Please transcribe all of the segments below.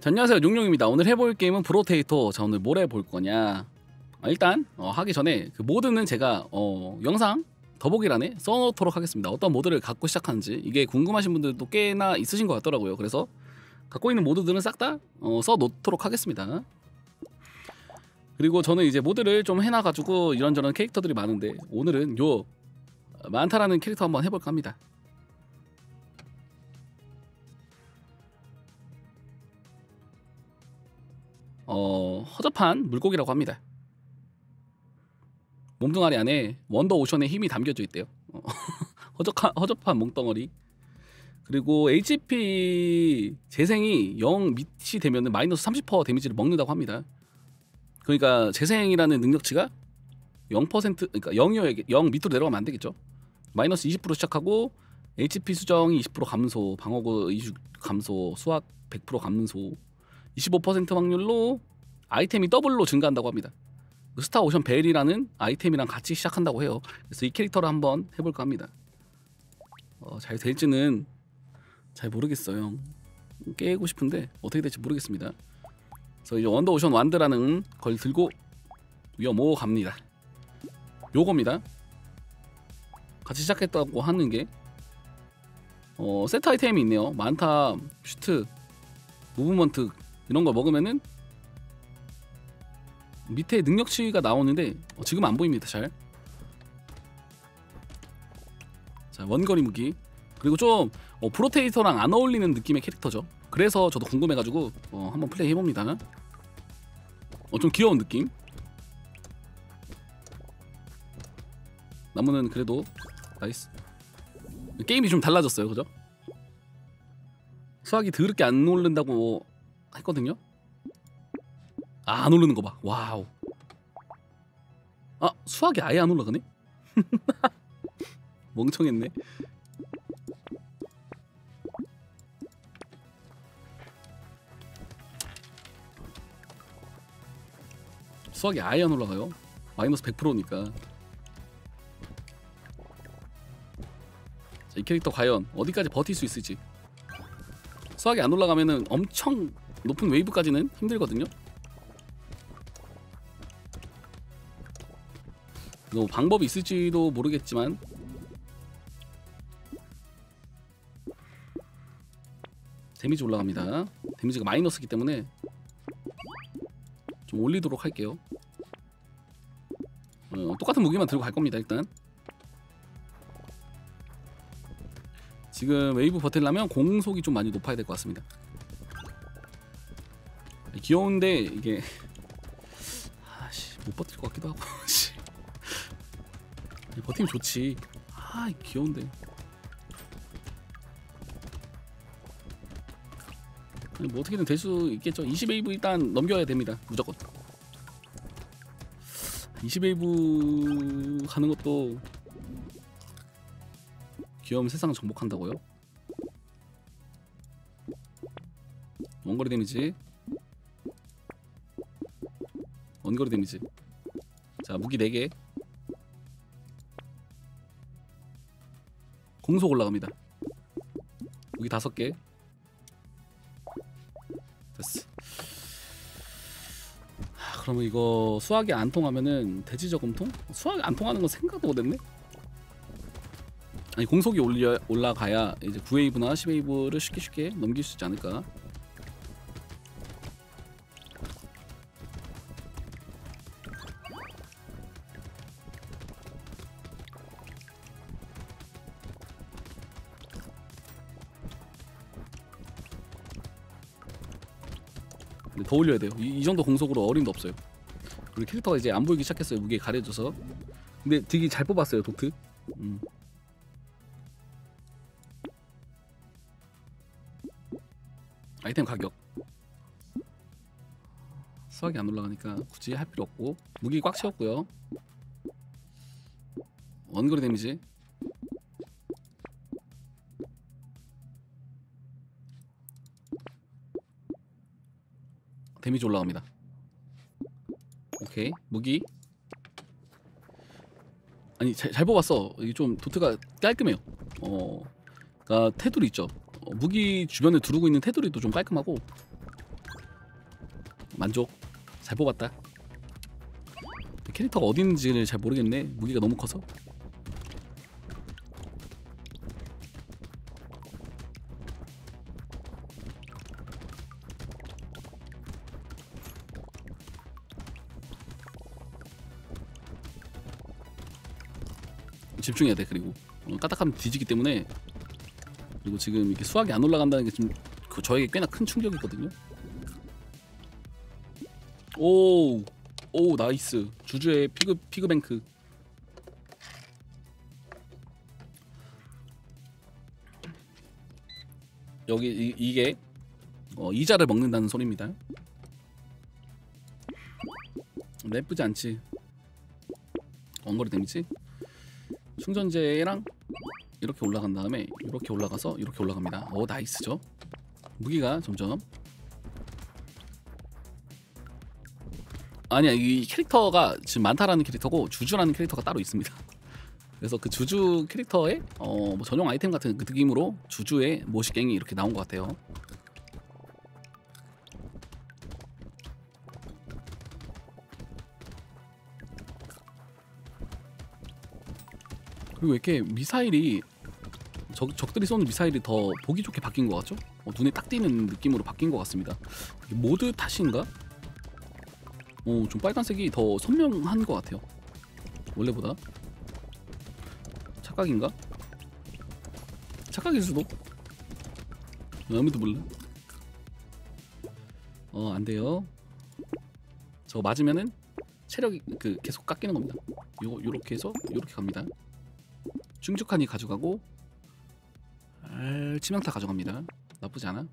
자, 안녕하세요, 용용입니다. 오늘 해볼 게임은 브로테이터. 자, 오늘 뭘 해볼 거냐. 일단 하기 전에 그 모드는 제가 영상 더보기란에 써놓도록 하겠습니다. 어떤 모드를 갖고 시작하는지 이게 궁금하신 분들도 꽤나 있으신 것 같더라고요. 그래서 갖고 있는 모드들은 싹 다 써놓도록 하겠습니다. 그리고 저는 이제 모드를 좀 해놔가지고 이런저런 캐릭터들이 많은데 오늘은 요 만타라는 캐릭터 한번 해볼까 합니다. 허접한 물고기라고 합니다. 몸뚱아리 안에 원더 오션의 힘이 담겨져 있대요. 허접한 몽덩어리. 그리고 HP 재생이 0 밑이 되면 마이너스 30% 데미지를 먹는다고 합니다. 그러니까 재생이라는 능력치가 0% 그러니까 0이어야 0 밑으로 내려가면 안 되겠죠. 마이너스 20% 시작하고 HP 수정이 20% 감소, 방어구 20% 감소, 수학 100% 감소, 25% 확률로 아이템이 더블로 증가한다고 합니다. 스타 오션 벨이라는 아이템이랑 같이 시작한다고 해요. 그래서 이 캐릭터를 한번 해볼까 합니다. 잘 될지는 잘 모르겠어요. 깨고 싶은데 어떻게 될지 모르겠습니다. 그래서 이제 원더 오션 완드라는 걸 들고 위험오 갑니다. 요겁니다. 같이 시작했다고 하는 게 세트 아이템이 있네요. 만타, 슈트, 무브먼트 이런 거 먹으면은 밑에 능력치가 나오는데 지금 안 보입니다. 잘. 자, 원거리 무기. 그리고 좀 프로테이터랑 안 어울리는 느낌의 캐릭터죠. 그래서 저도 궁금해가지고 한번 플레이 해봅니다. 좀 귀여운 느낌. 나무는 그래도 나이스. 게임이 좀 달라졌어요, 그죠? 수학이 더럽게 안 오른다고 했거든요. 안 오르는 거 봐. 와우. 수학이 아예 안 올라가네? 멍청했네. 수학이 아예 안 올라가요. 마이너스 100%니까. 자, 이 캐릭터 과연 어디까지 버틸 수 있을지. 수학이 안 올라가면은 엄청 높은 웨이브까지는 힘들거든요. 뭐 방법이 있을지도 모르겠지만 데미지 올라갑니다. 데미지가 마이너스이기 때문에 좀 올리도록 할게요. 똑같은 무기만 들고 갈 겁니다. 일단 지금 웨이브 버틸려면 공속이 좀 많이 높아야 될 것 같습니다. 귀여운데 이게 못 버틸 것 같기도 하고. 버티면 좋지. 귀여운데. 뭐 어떻게든 될 수 있겠죠. 20웨이브 일단 넘겨야 됩니다. 무조건 20웨이브 가는 것도 귀여움 세상을 정복한다고요? 원거리 데미지, 원거리 데미지. 자, 무기 4개. 공속 올라갑니다. 무기 5개. 됐어. 그러면 이거 수학이 안 통하면은 대지 저금통? 수학이 안 통하는 건 생각도 못했네. 아니, 공속이 올라가야 이제 9웨이브나 10웨이브를 쉽게 넘길 수 있지 않을까. 더 올려야 돼요. 이 정도 공속으로 어림도 없어요. 우리 캐릭터가 이제 안 보이기 시작했어요. 무게 가려져서. 근데 되게 잘 뽑았어요, 도트. 아이템 가격. 수학이 안 올라가니까 굳이 할 필요 없고. 무기 꽉 채웠고요. 원거리 데미지. 데미지 올라갑니다. 오케이. 무기. 아니, 잘 뽑았어. 이게 좀 도트가 깔끔해요. 그러니까 테두리 있죠. 무기 주변에 두르고 있는 테두리도 좀 깔끔하고 만족. 잘 뽑았다. 캐릭터가 어디 있는지를 잘 모르겠네. 무기가 너무 커서. 집중해야 돼. 그리고 까딱하면 뒤지기 때문에. 그리고 지금 이렇게 수학이 안 올라간다는 게 좀 저에게 꽤나 큰 충격이거든요. 오 나이스. 주주의 피그뱅크. 여기 이게 이자를 먹는다는 소리입니다. 나쁘지 않지. 원거리 데미지. 충전재랑 이렇게 올라간 다음에 이렇게 올라가서 이렇게 올라갑니다. 오 나이스죠. 무기가 점점. 아니야, 이 캐릭터가 지금 많다라는 캐릭터고 주주라는 캐릭터가 따로 있습니다. 그래서 그 주주 캐릭터의 뭐 전용 아이템 같은 그 느낌으로 주주의 모시갱이 이렇게 나온 것 같아요. 그리고 이렇게 미사일이 적들이 쏘는 미사일이 더 보기 좋게 바뀐 것 같죠? 눈에 딱 띄는 느낌으로 바뀐 것 같습니다. 모드 탓인가? 좀 빨간색이 더 선명한 것 같아요. 원래보다. 착각인가? 착각일 수도. 아무도 몰라. 안 돼요. 저거 맞으면은 체력이 계속 깎이는 겁니다. 요렇게 해서 요렇게 갑니다. 충족하니 가져가고 치명타 가져갑니다. 나쁘지 않아.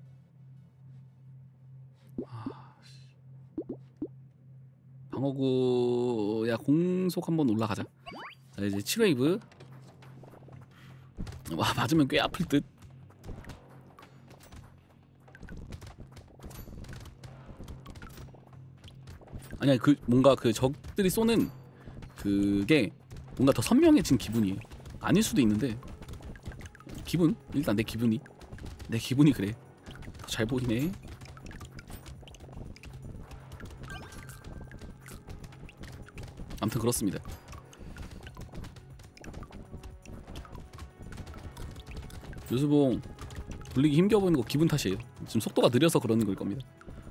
방어구야 공속 한번 올라가자. 자 이제 7웨이브. 와 맞으면 꽤 아플 듯. 아니야 뭔가 적들이 쏘는 그게 뭔가 더 선명해진 기분이에요. 아닐 수도 있는데 기분? 일단 내 기분이 그래. 더 잘 보이네. 아무튼 그렇습니다. 요수봉 돌리기 힘겨워 보이는 거 기분 탓이에요. 지금 속도가 느려서 그러는 걸 겁니다.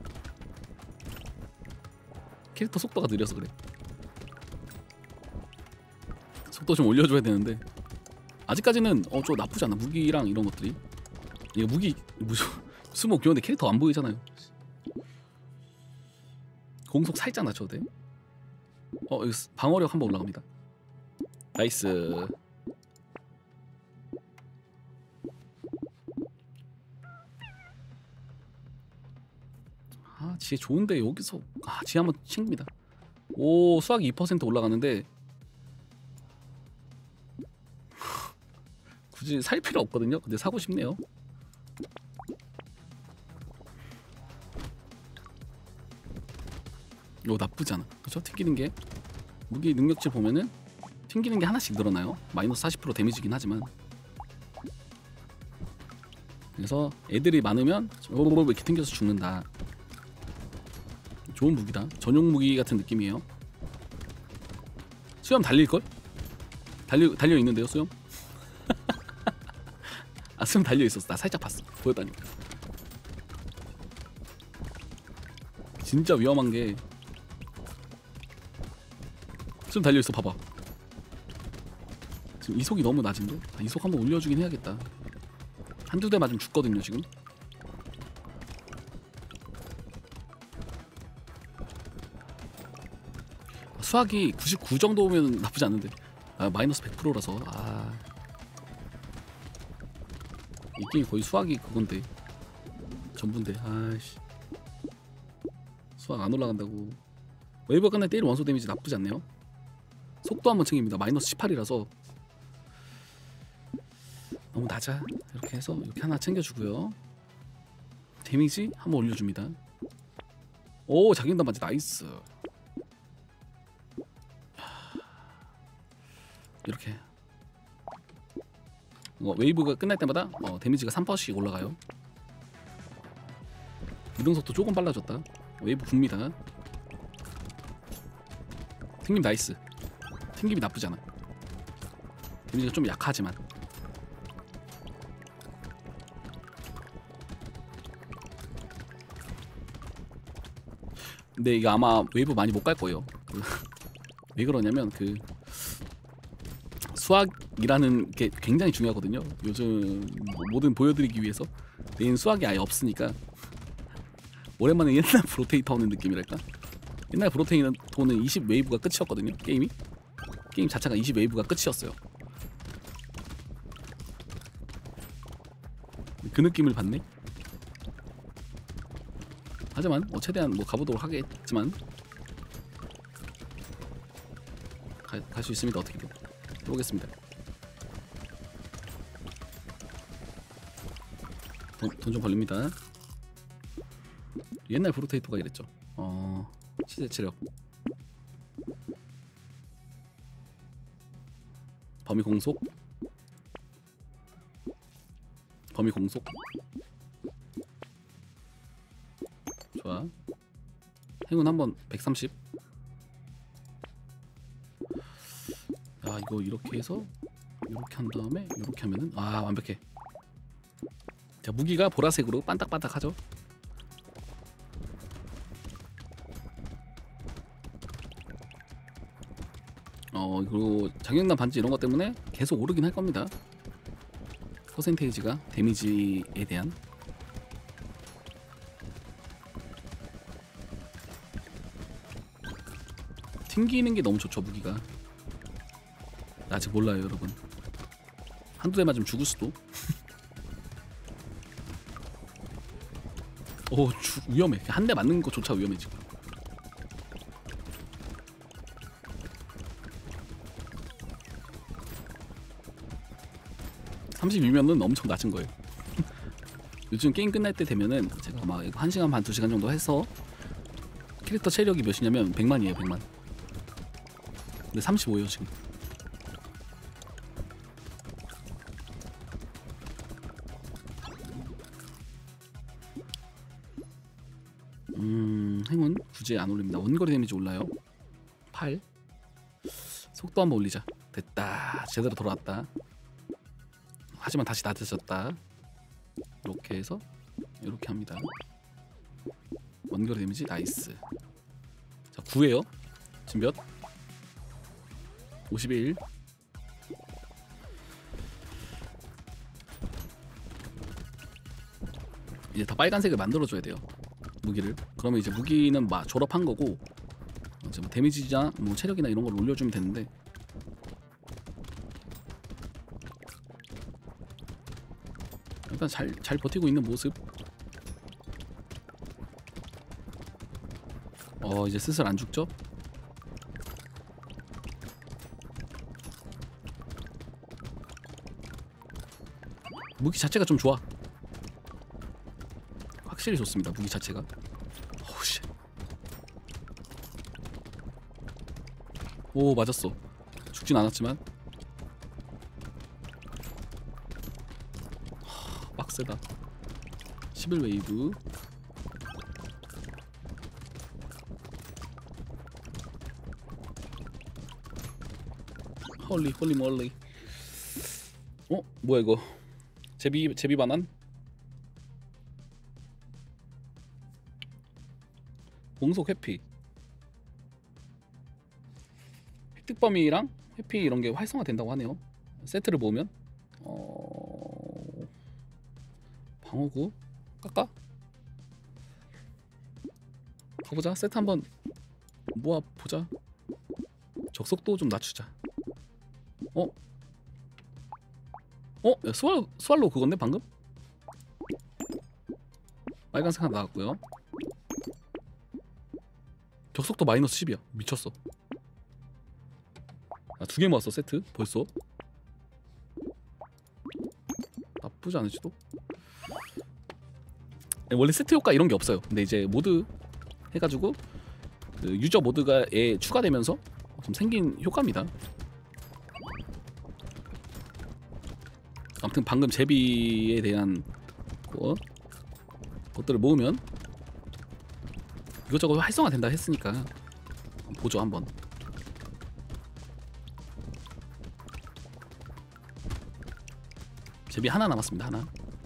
캐릭터 속도가 느려서 그래. 속도 좀 올려줘야 되는데 아직까지는 좀 나쁘지 않아. 무기랑 이런 것들이. 이거 무기 수목 귀여운데 캐릭터 안 보이잖아요. 공속 살짝 낮춰도 돼. 여기 방어력 한번 올라갑니다. 나이스. 지혜 좋은데 여기서 지혜 한번 챙깁니다. 오 수학이 2% 올라가는데 굳이 살 필요 없거든요. 근데 사고 싶네요. 이거 나쁘지 않아. 그렇죠? 튕기는 게 무기 능력치 보면은 튕기는 게 하나씩 늘어나요. 마이너스 40% 데미지긴 하지만. 그래서 애들이 많으면 이렇게 튕겨서 죽는다. 좋은 무기다. 전용 무기 같은 느낌이에요. 수염 달릴걸? 달려 있는데요, 수염? 수염 달려 있었어. 나 살짝 봤어. 보였다니까. 진짜 위험한 게 수염 달려 있어. 봐봐. 지금 이속이 너무 낮은데? 이속 한번 올려주긴 해야겠다. 한두 대 맞으면 죽거든요, 지금. 수학이 99 정도면 나쁘지 않은데 마이너스 100%라서 이 게임 거의 수학이 그건데 전부인데 아이씨 수학 안 올라간다고. 웨이버 끝날 때 1 원소 데미지 나쁘지 않네요. 속도 한번 챙깁니다. 마이너스 18이라서 너무 낮아. 이렇게 해서 이렇게 하나 챙겨주고요. 데미지 한번 올려줍니다. 오 자기인단 맞지. 나이스. 이렇게 웨이브가 끝날 때마다 데미지가 3%씩 올라가요. 이동 속도 조금 빨라졌다. 웨이브 붑니다. 튕김 나이스. 튕김이 나쁘지 않아. 데미지가 좀 약하지만. 근데 이거 아마 웨이브 많이 못 갈 거예요. 왜 그러냐면 그 수학이라는 게 굉장히 중요하거든요. 요즘 뭐든 보여드리기 위해서. 내인 수학이 아예 없으니까 오랜만에 옛날 브로테이터 오는 느낌이랄까. 옛날 브로테이터는 20 웨이브가 끝이었거든요. 게임 자체가 20 웨이브가 끝이었어요. 그 느낌을 받네. 하지만 최대한 가보도록 하겠지만 갈 수 있습니다. 어떻게든 해보겠습니다. 돈 좀 벌립니다. 옛날 브로테이터가 이랬죠. 시대 체력, 범위 공속, 좋아. 행운 한번 130. 야, 이거 이렇게 해서 이렇게 한 다음에 이렇게 하면은 완벽해. 자, 무기가 보라색으로 반딱반딱하죠. 그리고 장경단 반지 이런 것 때문에 계속 오르긴 할 겁니다. 퍼센테이지가 데미지에 대한. 튕기는 게 너무 좋죠. 무기가 아직 몰라요 여러분. 한두 대 맞으면 죽을 수도. 위험해. 한 대 맞는 것조차 위험해 지금. (32면은) 엄청 낮은 거예요. 요즘 게임 끝날 때 되면은 제가 막 1시간 반 2시간 정도 해서 캐릭터 체력이 몇이냐면 100만이에요 100만. 근데 35예요 지금. 행운 굳이 안 올립니다. 원거리 데미지 올라요. 8. 속도 한번 올리자. 됐다. 제대로 돌아왔다. 하지만 다시 낮아졌다. 이렇게 해서 이렇게 합니다. 원거리 데미지 나이스. 자 9에요. 지금 몇? 51. 이제 다 빨간색을 만들어줘야 돼요. 무기를. 그러면 이제 무기는 막 졸업한 거고 이제 뭐 데미지나 뭐 체력이나 이런 걸 올려주면 되는데 일단 잘 버티고 있는 모습. 이제 슬슬 안 죽죠? 무기 자체가 좀 좋아. 확실히 좋습니다. 무기 자체가. 오씨. 오 맞았어. 죽진 않았지만 빡세다. 11웨이브. 홀리 멀리. 뭐야 이거. 제비 반환? 공속 회피. 획득 범위랑 회피 이런 게 활성화 된다고 하네요. 세트를 모으면 방어구 깎아? 가보자. 세트 한번 모아 보자. 적속도 좀 낮추자. 야, 스왈로우 그건데 방금? 빨간색 하나 나왔고요. 적속도 마이너스 10이야. 미쳤어. 두 개 모았어 세트 벌써. 나쁘지 않을지도. 원래 세트 효과 이런 게 없어요. 근데 이제 모드 해가지고 그 유저 모드가 추가되면서 좀 생긴 효과입니다. 아무튼 방금 제비에 대한 것들을 모으면 이것저것 활성화된다 했으니까 보죠 한번. 제비 하나 남았습니다. 하나.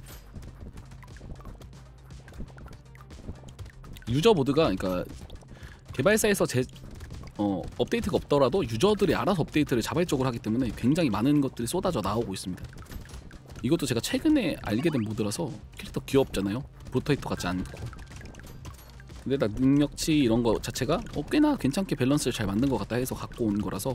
유저 모드가 그러니까 개발사에서 업데이트가 없더라도 유저들이 알아서 업데이트를 자발적으로 하기 때문에 굉장히 많은 것들이 쏟아져 나오고 있습니다. 이것도 제가 최근에 알게 된 모드라서 캐릭터 귀엽잖아요. 브로터히터 같지 않고. 근데다 능력치 이런 거 자체가 꽤나 괜찮게 밸런스를 잘 만든 것 같다 해서 갖고 온 거라서.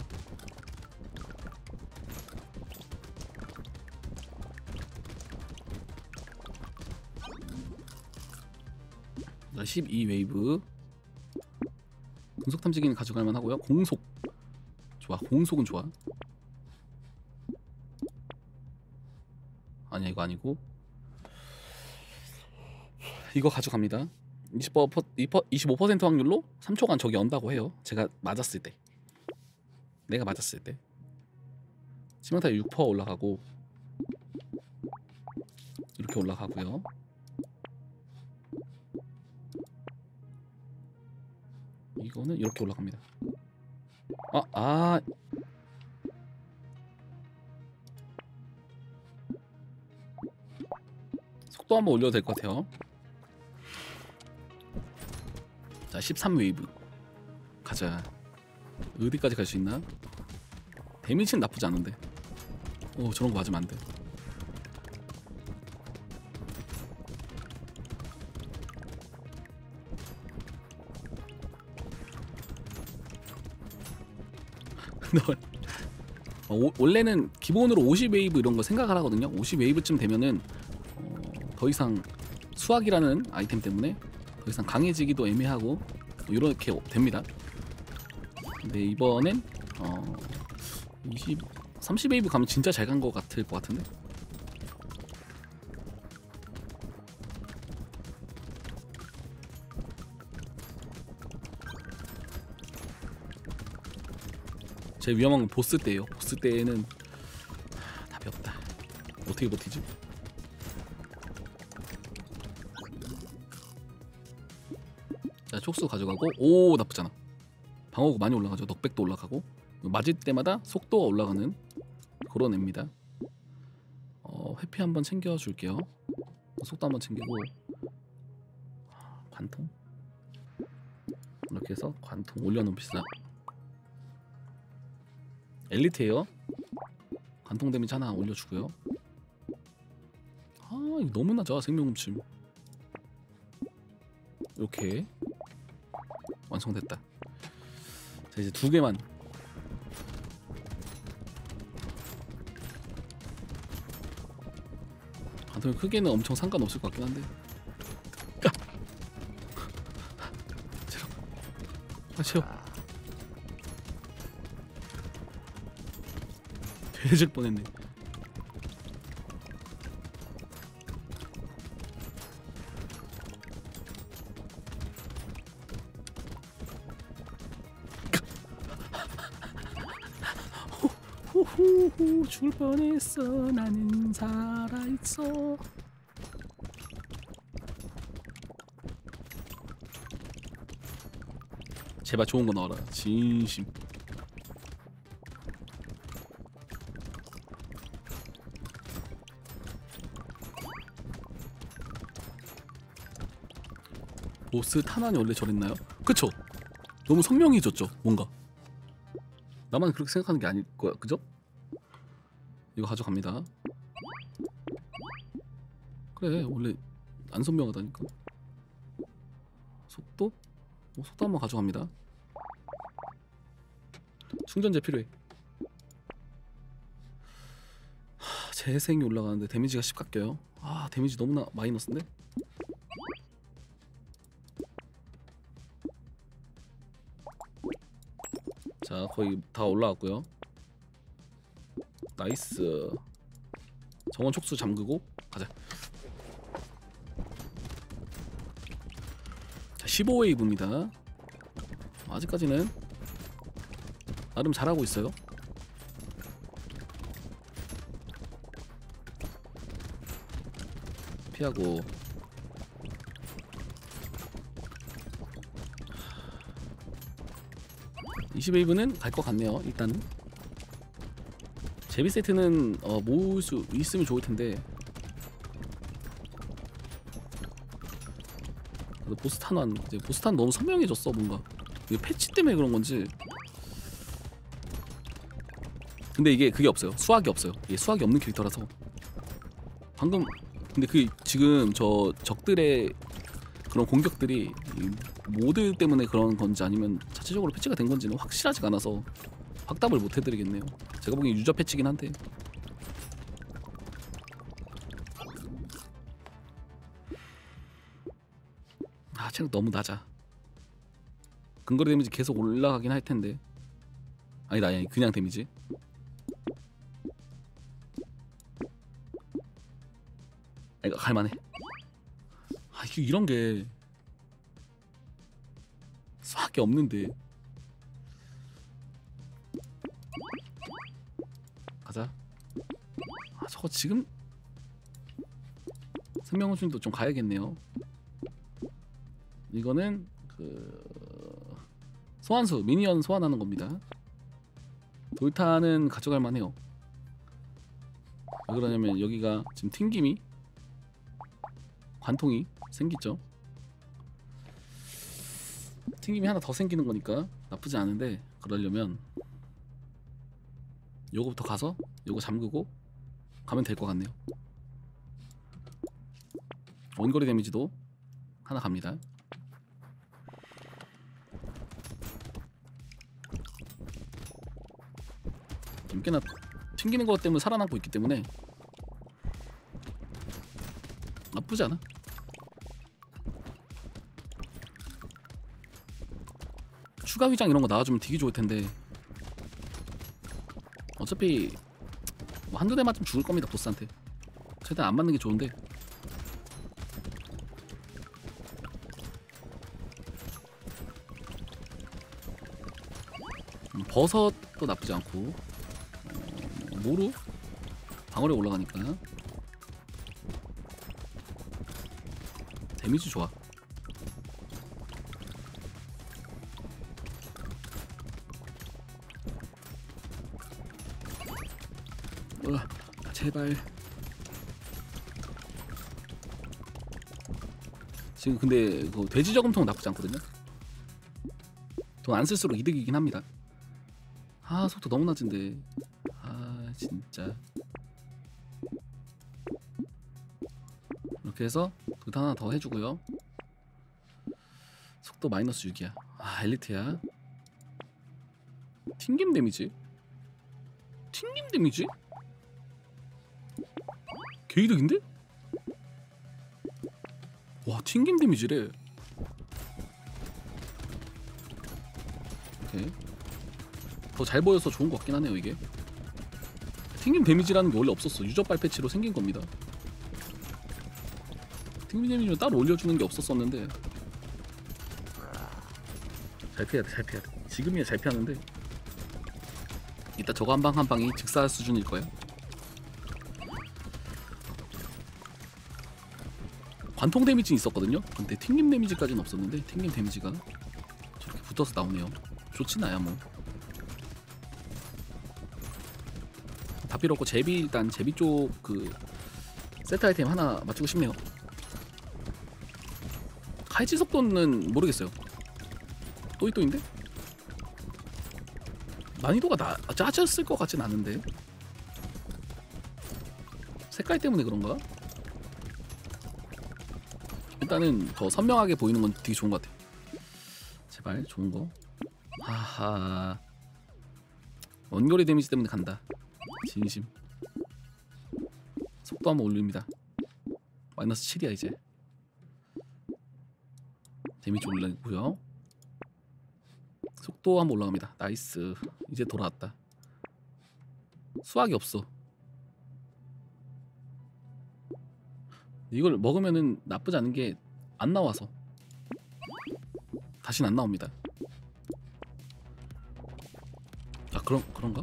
12웨이브 금속 탐지기는 가져갈만 하고요. 공속 좋아. 공속은 좋아. 아니야 이거 아니고 이거 가져갑니다. 25% 확률로 3초간 저기 언다고 해요. 제가 맞았을 때, 내가 맞았을 때 치명타율 6% 올라가고 이렇게 올라가고요. 이거는 이렇게 올라갑니다. 속도 한번 올려도 될 것 같아요. 자, 13웨이브 가자. 어디까지 갈 수 있나? 데미지는 나쁘지 않은데. 오, 저런 거 맞으면 안 돼. 원래는 기본으로 50웨이브 이런 거 생각을 하거든요. 50웨이브쯤 되면은 더 이상 수학이라는 아이템 때문에 더 이상 강해지기도 애매하고 이렇게 됩니다. 근데 이번엔 30웨이브 가면 진짜 잘 간 것 같을 것 같은데. 제일 위험한 건 보스 때예요. 보스 때에는 답이 없다. 어떻게 버티지? 자, 촉수 가져가고. 오, 나쁘잖아. 방어구 많이 올라가죠. 넉백도 올라가고 맞을 때마다 속도가 올라가는 그런 애입니다. 회피 한번 챙겨줄게요. 속도 한번 챙기고 관통 이렇게 해서 관통 올려놓읍시다. 엘리트예요. 관통 데미지 하나 올려주고요. 이거 너무 낮아. 생명음침. 이렇게 완성됐다. 자, 이제 두 개만. 관통 크기는 엄청 상관없을 것 같긴 한데. 채워. 돼질 뻔했네. 호호호 죽을 뻔했어. 나는 살아있어. 제발 좋은 거 나와라. 진심. 보스 탄환이 원래 저랬나요? 그쵸? 너무 선명해졌죠 뭔가. 나만 그렇게 생각하는 게 아닐 거야. 그죠? 이거 가져갑니다. 그래 원래 안 선명하다니까. 속도? 속도 한번 가져갑니다. 충전재 필요해. 재생이 올라가는데 데미지가 10 깎여요. 데미지 너무나 마이너스인데? 자, 거의 다 올라왔고요. 나이스. 정원 촉수 잠그고 가자. 자, 15웨이브입니다. 아직까지는 나름 잘하고 있어요. 피하고. 20웨이브는 갈 것 같네요. 일단은 제비 세트는 모을 수 있으면 좋을 텐데. 보스탄 이제 보스탄 너무 선명해졌어. 뭔가 이게 패치 때문에 그런 건지. 근데 이게 그게 없어요. 수학이 없어요. 이게 수학이 없는 캐릭터라서. 방금 근데 그 지금 저 적들의 그런 공격들이 모드 때문에 그런 건지 아니면 자체적으로 패치가 된 건지는 확실하지가 않아서 확답을 못 해드리겠네요. 제가 보기엔 유저 패치긴 한데. 체력 너무 낮아. 근거리 데미지 계속 올라가긴 할 텐데. 아니다, 아니 그냥 데미지. 이거 갈만해. 이런 게 수학이 없는데. 가자. 저거 지금 생명원순도 좀 가야겠네요. 이거는 그 소환수 미니언 소환하는 겁니다. 돌탄은 가져갈 만해요. 왜 그러냐면 여기가 지금 튕김이 관통이 생기죠. 튕김이 하나 더 생기는 거니까 나쁘지 않은데, 그러려면 요거부터 가서 요거 잠그고 가면 될 것 같네요. 원거리 데미지도 하나 갑니다. 꽤나 튕기는 것 때문에 살아남고 있기 때문에 나쁘지 않아. 추가 위장 이런 거 나와주면 되게 좋을 텐데 어차피 뭐 한두 대 맞으면 죽을 겁니다. 보스한테 최대한 안 맞는 게 좋은데. 버섯도 나쁘지 않고 모루 방어력 올라가니까 데미지 좋아. 제발. 지금 근데 그 돼지 저금통 나쁘지 않거든요. 돈 안 쓸수록 이득이긴 합니다. 속도 너무 낮은데. 진짜. 이렇게 해서 돌탄 하나 더 해주고요. 속도 마이너스 6이야. 엘리트야. 튕김 데미지? 튕김 데미지? 개이득인데? 와, 튕김 데미지래. 오케이. 더 잘 보여서 좋은 것 같긴 하네요. 이게 튕김 데미지라는 게 원래 없었어. 유저발 패치로 생긴 겁니다. 튕김 데미지는 따로 올려주는 게 없었었는데. 잘 피해야 돼, 잘 피해야 돼. 지금이야 잘 피하는데 이따 저거 한 방 한 방이 직사 수준일 거야. 관통 데미지는 있었거든요. 근데 튕김 데미지까지는 없었는데 튕김 데미지가 저렇게 붙어서 나오네요. 좋진 않아요 뭐. 다 필요 없고 제비, 일단 제비 쪽 그 세트 아이템 하나 맞추고 싶네요. 칼치 속도는 모르겠어요. 또이또인데? 난이도가 짜졌을 것 같진 않은데. 색깔 때문에 그런가? 일단은 더 선명하게 보이는 건 되게 좋은 것 같아요. 제발 좋은 거. 하하. 원거리 데미지 때문에 간다. 진심. 속도 한번 올립니다. 마이너스 7이야 이제. 데미지 올라가고요. 속도 한번 올라갑니다. 나이스. 이제 돌아왔다. 수학이 없어. 이걸 먹으면은 나쁘지 않은 게 안 나와서 다시는 안 나옵니다. 그런가?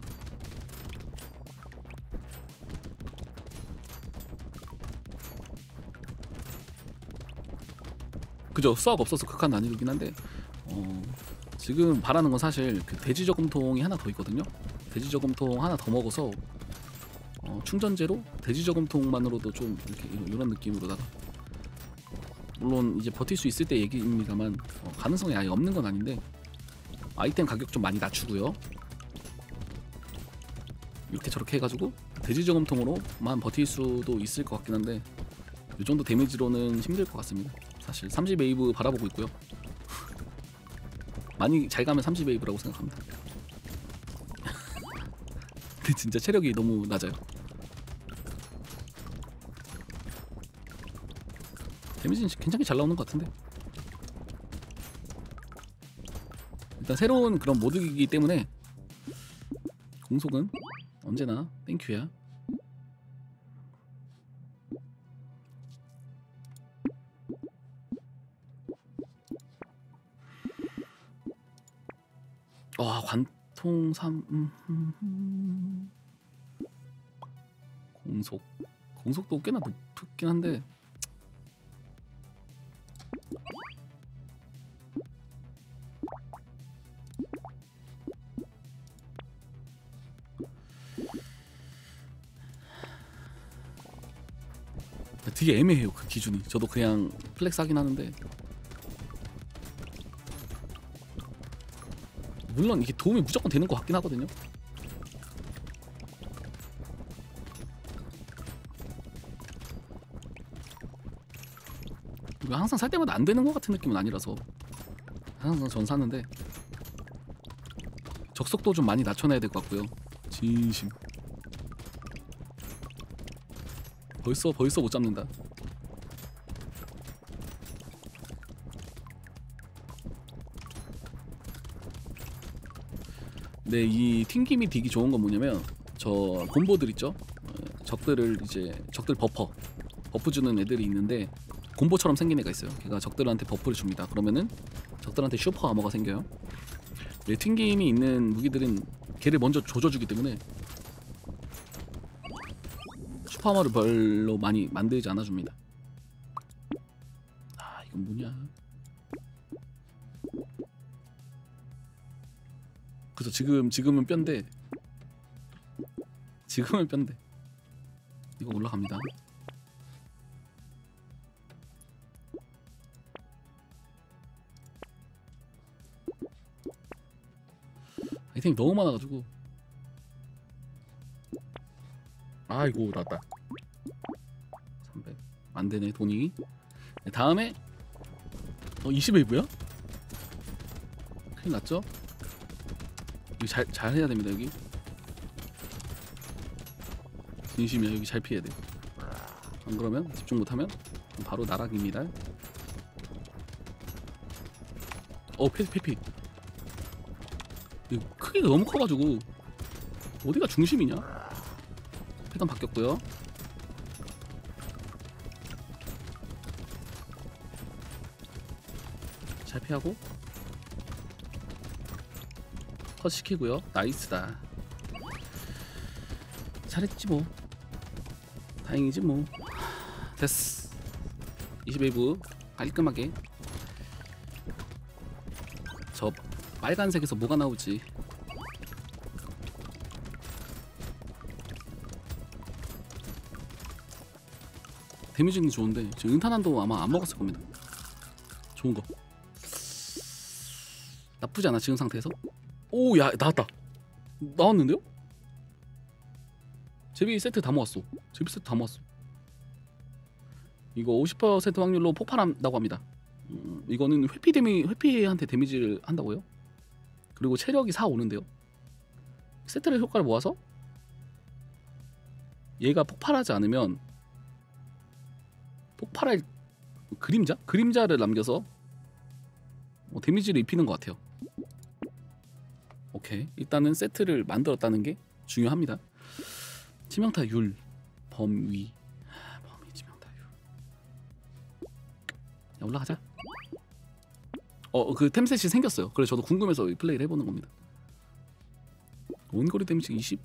그죠. 수학 없어서 극한 난이도긴 한데 지금 바라는 건 사실 그 돼지 저금통이 하나 더 있거든요. 돼지 저금통 하나 더 먹어서 충전재로 돼지 저금통만으로도 좀 이렇게 이런 느낌으로다가, 물론 이제 버틸 수 있을 때 얘기입니다만 가능성이 아예 없는 건 아닌데, 아이템 가격 좀 많이 낮추고요. 이렇게 저렇게 해가지고 돼지 저금통으로만 버틸 수도 있을 것 같긴 한데, 이 정도 데미지로는 힘들 것 같습니다. 사실 30 웨이브 바라보고 있고요. 많이 잘 가면 30 웨이브라고 생각합니다. 근데 진짜 체력이 너무 낮아요. 데미지는 괜찮게 잘 나오는 것 같은데, 일단 새로운 그런 모드이기 때문에 공속은 언제나 땡큐야. 와, 관통 3 공속도 꽤나 높긴 한데, 되게 애매해요 그 기준이. 저도 그냥 플렉스 하긴 하는데, 물론 이게 도움이 무조건 되는 것 같긴 하거든요. 이거 항상 살 때마다 안 되는 것 같은 느낌은 아니라서 항상 전 사는데, 적속도 좀 많이 낮춰놔야 될 것 같고요. 진심 벌써 못 잡는다. 네, 이 튕김이 되게 좋은 건 뭐냐면, 저 곰보들 있죠? 적들 버프 주는 애들이 있는데, 곰보처럼 생긴 애가 있어요. 걔가 적들한테 버프를 줍니다. 그러면은 적들한테 슈퍼 아머가 생겨요. 네, 튕김이 있는 무기들은 걔를 먼저 조져주기 때문에 슈퍼 아머를 별로 많이 만들지 않아줍니다. 아, 이건 뭐냐? 그래서 지금은 뼈인데, 이거 올라갑니다. 아이템이 너무 많아가지고. 아이고, 나왔다. 300 안되네 돈이. 네, 다음에 20웨이브야? 큰일 났죠? 이거 잘 해야 됩니다. 여기 진심이야. 여기 잘 피해야 돼. 안 그러면 집중 못하면 바로 나락입니다. 페피. 이거 크기가 너무 커가지고 어디가 중심이냐? 패턴 바뀌었고요. 잘 피하고 컷 시키고요. 나이스다. 잘했지 뭐. 다행이지 뭐. 됐어. 20웨이브 깔끔하게. 저 빨간색에서 뭐가 나오지? 데미지는 좋은데 지금 은탄환도 아마 안 먹었을 겁니다. 좋은 거. 나쁘지 않아 지금 상태에서. 오, 야, 나왔는데요? 제비 세트 다 모았어. 이거 50% 확률로 폭발한다고 합니다. 이거는 회피한테 데미지를 한다고요? 그리고 체력이 4 오는데요. 세트를 효과를 모아서 얘가 폭발하지 않으면 폭발할 그림자를 남겨서 데미지를 입히는 것 같아요. 오케이, 일단은 세트를 만들었다는 게 중요합니다. 치명타 율, 범위 치명타 율. 야, 올라가자. 그 템셋이 생겼어요. 그래서 저도 궁금해서 플레이를 해보는 겁니다. 원거리 데미지 20.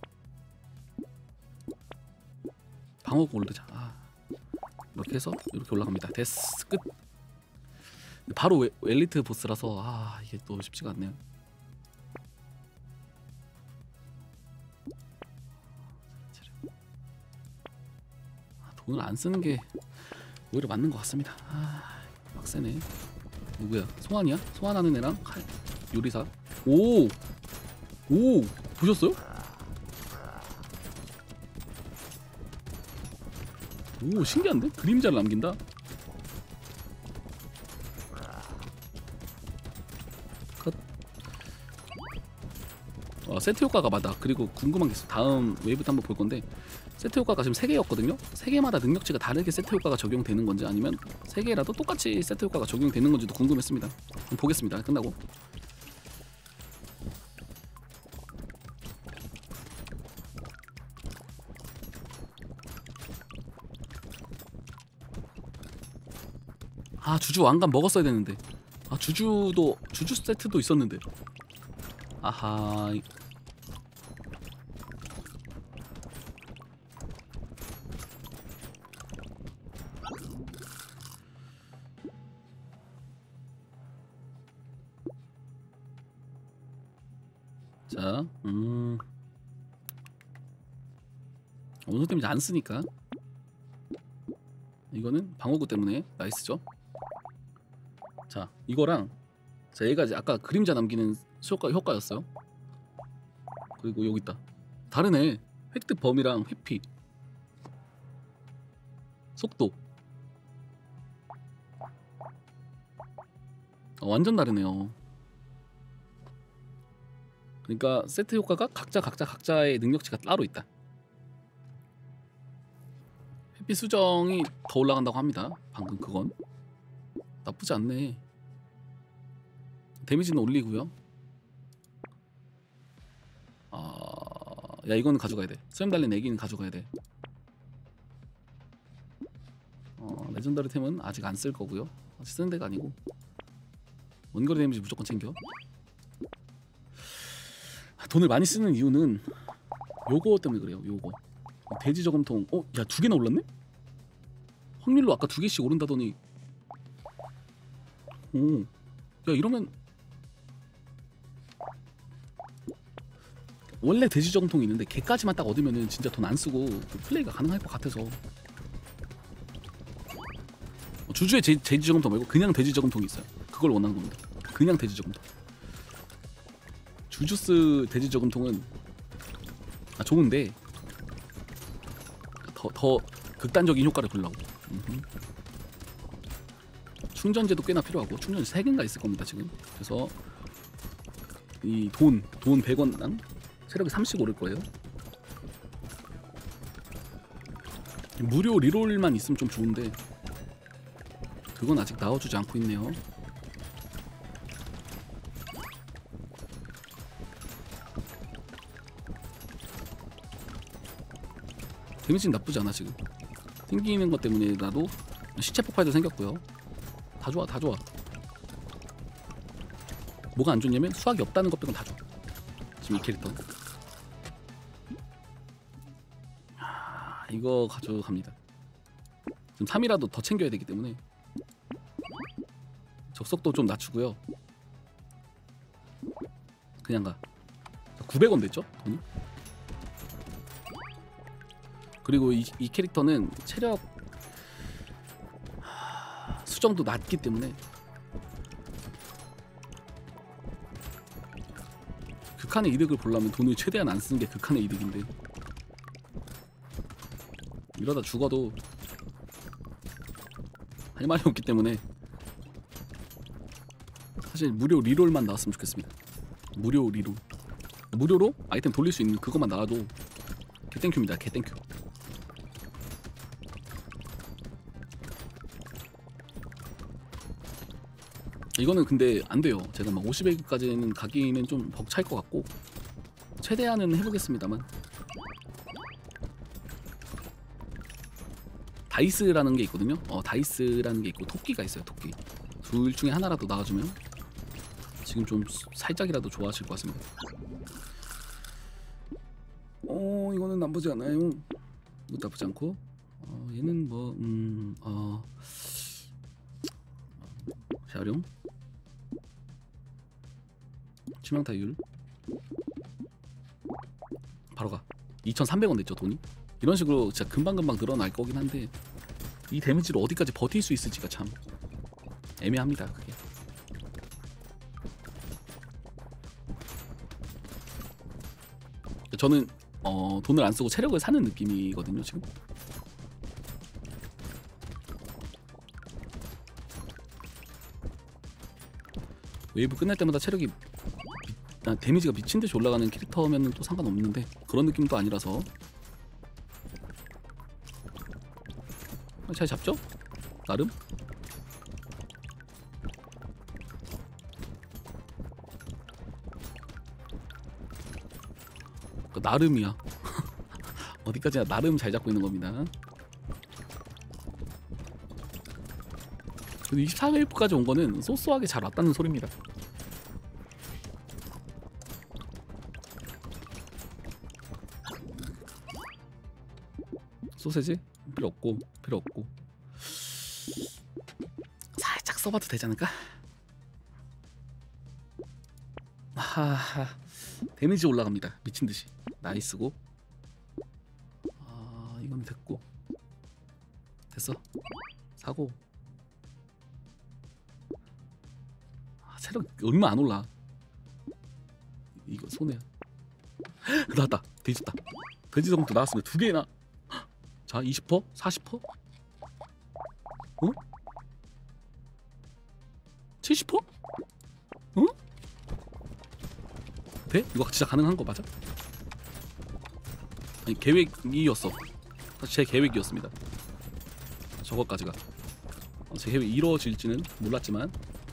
방어구 올리자. 이렇게 해서 이렇게 올라갑니다. 됐어, 끝. 바로 엘리트 보스라서 이게 또 쉽지가 않네요. 돈을 안 쓰는 게 오히려 맞는 것 같습니다. 빡세네. 누구야? 소환이야? 소환하는 애랑 요리사. 오 보셨어요? 오 신기한데? 그림자를 남긴다. 컷. 세트 효과가 맞아. 그리고 궁금한 게 있어. 다음 웨이브 때 한번 볼 건데 세트 효과가 지금 3개였거든요. 3개마다 능력치가 다르게 세트 효과가 적용되는 건지 아니면 3개라도 똑같이 세트 효과가 적용되는 건지도 궁금했습니다. 그럼 보겠습니다. 끝나고. 주주 왕관 먹었어야 되는데. 주주 세트도 있었는데. 아하. 자, 어느 때문에 안 쓰니까. 이거는 방어구 때문에 나이스죠. 자, 이거랑 자, 얘가 이제 아까 그림자 남기는 효과였어요. 그리고 여기 있다. 다르네. 획득 범위랑 회피, 속도. 완전 다르네요. 그러니까 세트 효과가 각자의 능력치가 따로 있다. 회피 수정이 더 올라간다고 합니다. 방금 그건 나쁘지 않네. 데미지는 올리고요. 야 이거는 가져가야 돼. 수염 달린 애기는 가져가야 돼. 레전더리 템은 아직 안 쓸 거고요. 아직 쓰는 데가 아니고 원거리 데미지 무조건 챙겨. 돈을 많이 쓰는 이유는 요거 때문에 그래요. 요거 돼지 저금통. 야 2개나 올랐네? 확률로 아까 2개씩 오른다더니. 야 이러면 원래 돼지 저금통이 있는데 걔까지만 딱 얻으면은 진짜 돈 안 쓰고 플레이가 가능할 것 같아서. 주주의 돼지 저금통 말고 그냥 돼지 저금통이 있어요. 그걸 원하는 겁니다. 그냥 돼지 저금통. 주주스 돼지 저금통은 좋은데 더 극단적인 효과를 보려고. 충전재도 꽤나 필요하고 충전재 3개인가 있을 겁니다 지금. 그래서 이 돈 100원당 체력이 3씩 오를 거예요. 무료 리롤만 있으면 좀 좋은데 그건 아직 나와주지 않고 있네요. 데미지는 나쁘지 않아 지금. 생기는 것 때문에라도 시체 폭발도 생겼고요. 다 좋아, 다 좋아. 뭐가 안 좋냐면 수학이 없다는 것 빼곤 다 좋아. 지금 이 캐릭터. 이거 가져갑니다. 지금 3이라도 더 챙겨야 되기 때문에 적석도 좀 낮추고요. 그냥 가. 900원 됐죠? 돈이? 그리고 이 캐릭터는 체력 수정도 낮기 때문에 극한의 이득을 보려면 돈을 최대한 안 쓰는 게 극한의 이득인데 이러다 죽어도 할 말이 없기 때문에 사실 무료 리롤만 나왔으면 좋겠습니다. 무료 리롤. 무료로 아이템 돌릴 수 있는 그것만 나와도 개땡큐입니다. 개땡큐. 이거는 근데 안 돼요. 제가 막 50회까지는 가기는 좀 벅찰 것 같고 최대한은 해보겠습니다만. 다이스라는 게 있거든요. 다이스라는 게 있고 토끼가 있어요. 토끼. 둘 중에 하나라도 나와주면 지금 좀 살짝이라도 좋아하실 것 같습니다. 이거는 나쁘지 않아요. 이것도 나쁘지 않고 얘는 뭐 샤룡 치명타율 바로 가. 2,300원 냈죠 돈이. 이런 식으로 진짜 금방금방 늘어날 거긴 한데 이 데미지를 어디까지 버틸 수 있을지가 참 애매합니다. 그게. 저는 돈을 안 쓰고 체력을 사는 느낌이거든요 지금. 웨이브 끝날 때마다 체력이 데미지가 미친듯이 올라가는 캐릭터면 또 상관없는데 그런 느낌도 아니라서 잘 잡죠? 나름? 나름이야. 어디까지나 나름 잘 잡고 있는 겁니다. 그리고 24웨이브까지 온 거는 소소하게 잘 왔다는 소리입니다. 소세지? 필요 없고 살짝 써봐도 되지 않을까? 하하 데미지 올라갑니다 미친듯이. 나이스고. 이건 됐고 됐어. 사고. 체력 얼마 안 올라. 이거 손해야. 나왔다. 돼지다. 돼지 정도 나왔으면 2개나. 자 20%? 40%? 어? 70%? 어? 돼? 이거 진짜 가능한 거 맞아? 아니 계획이었어. 사실 제 계획이었습니다. 저거까지가 제 계획이 이루어질지는 몰랐지만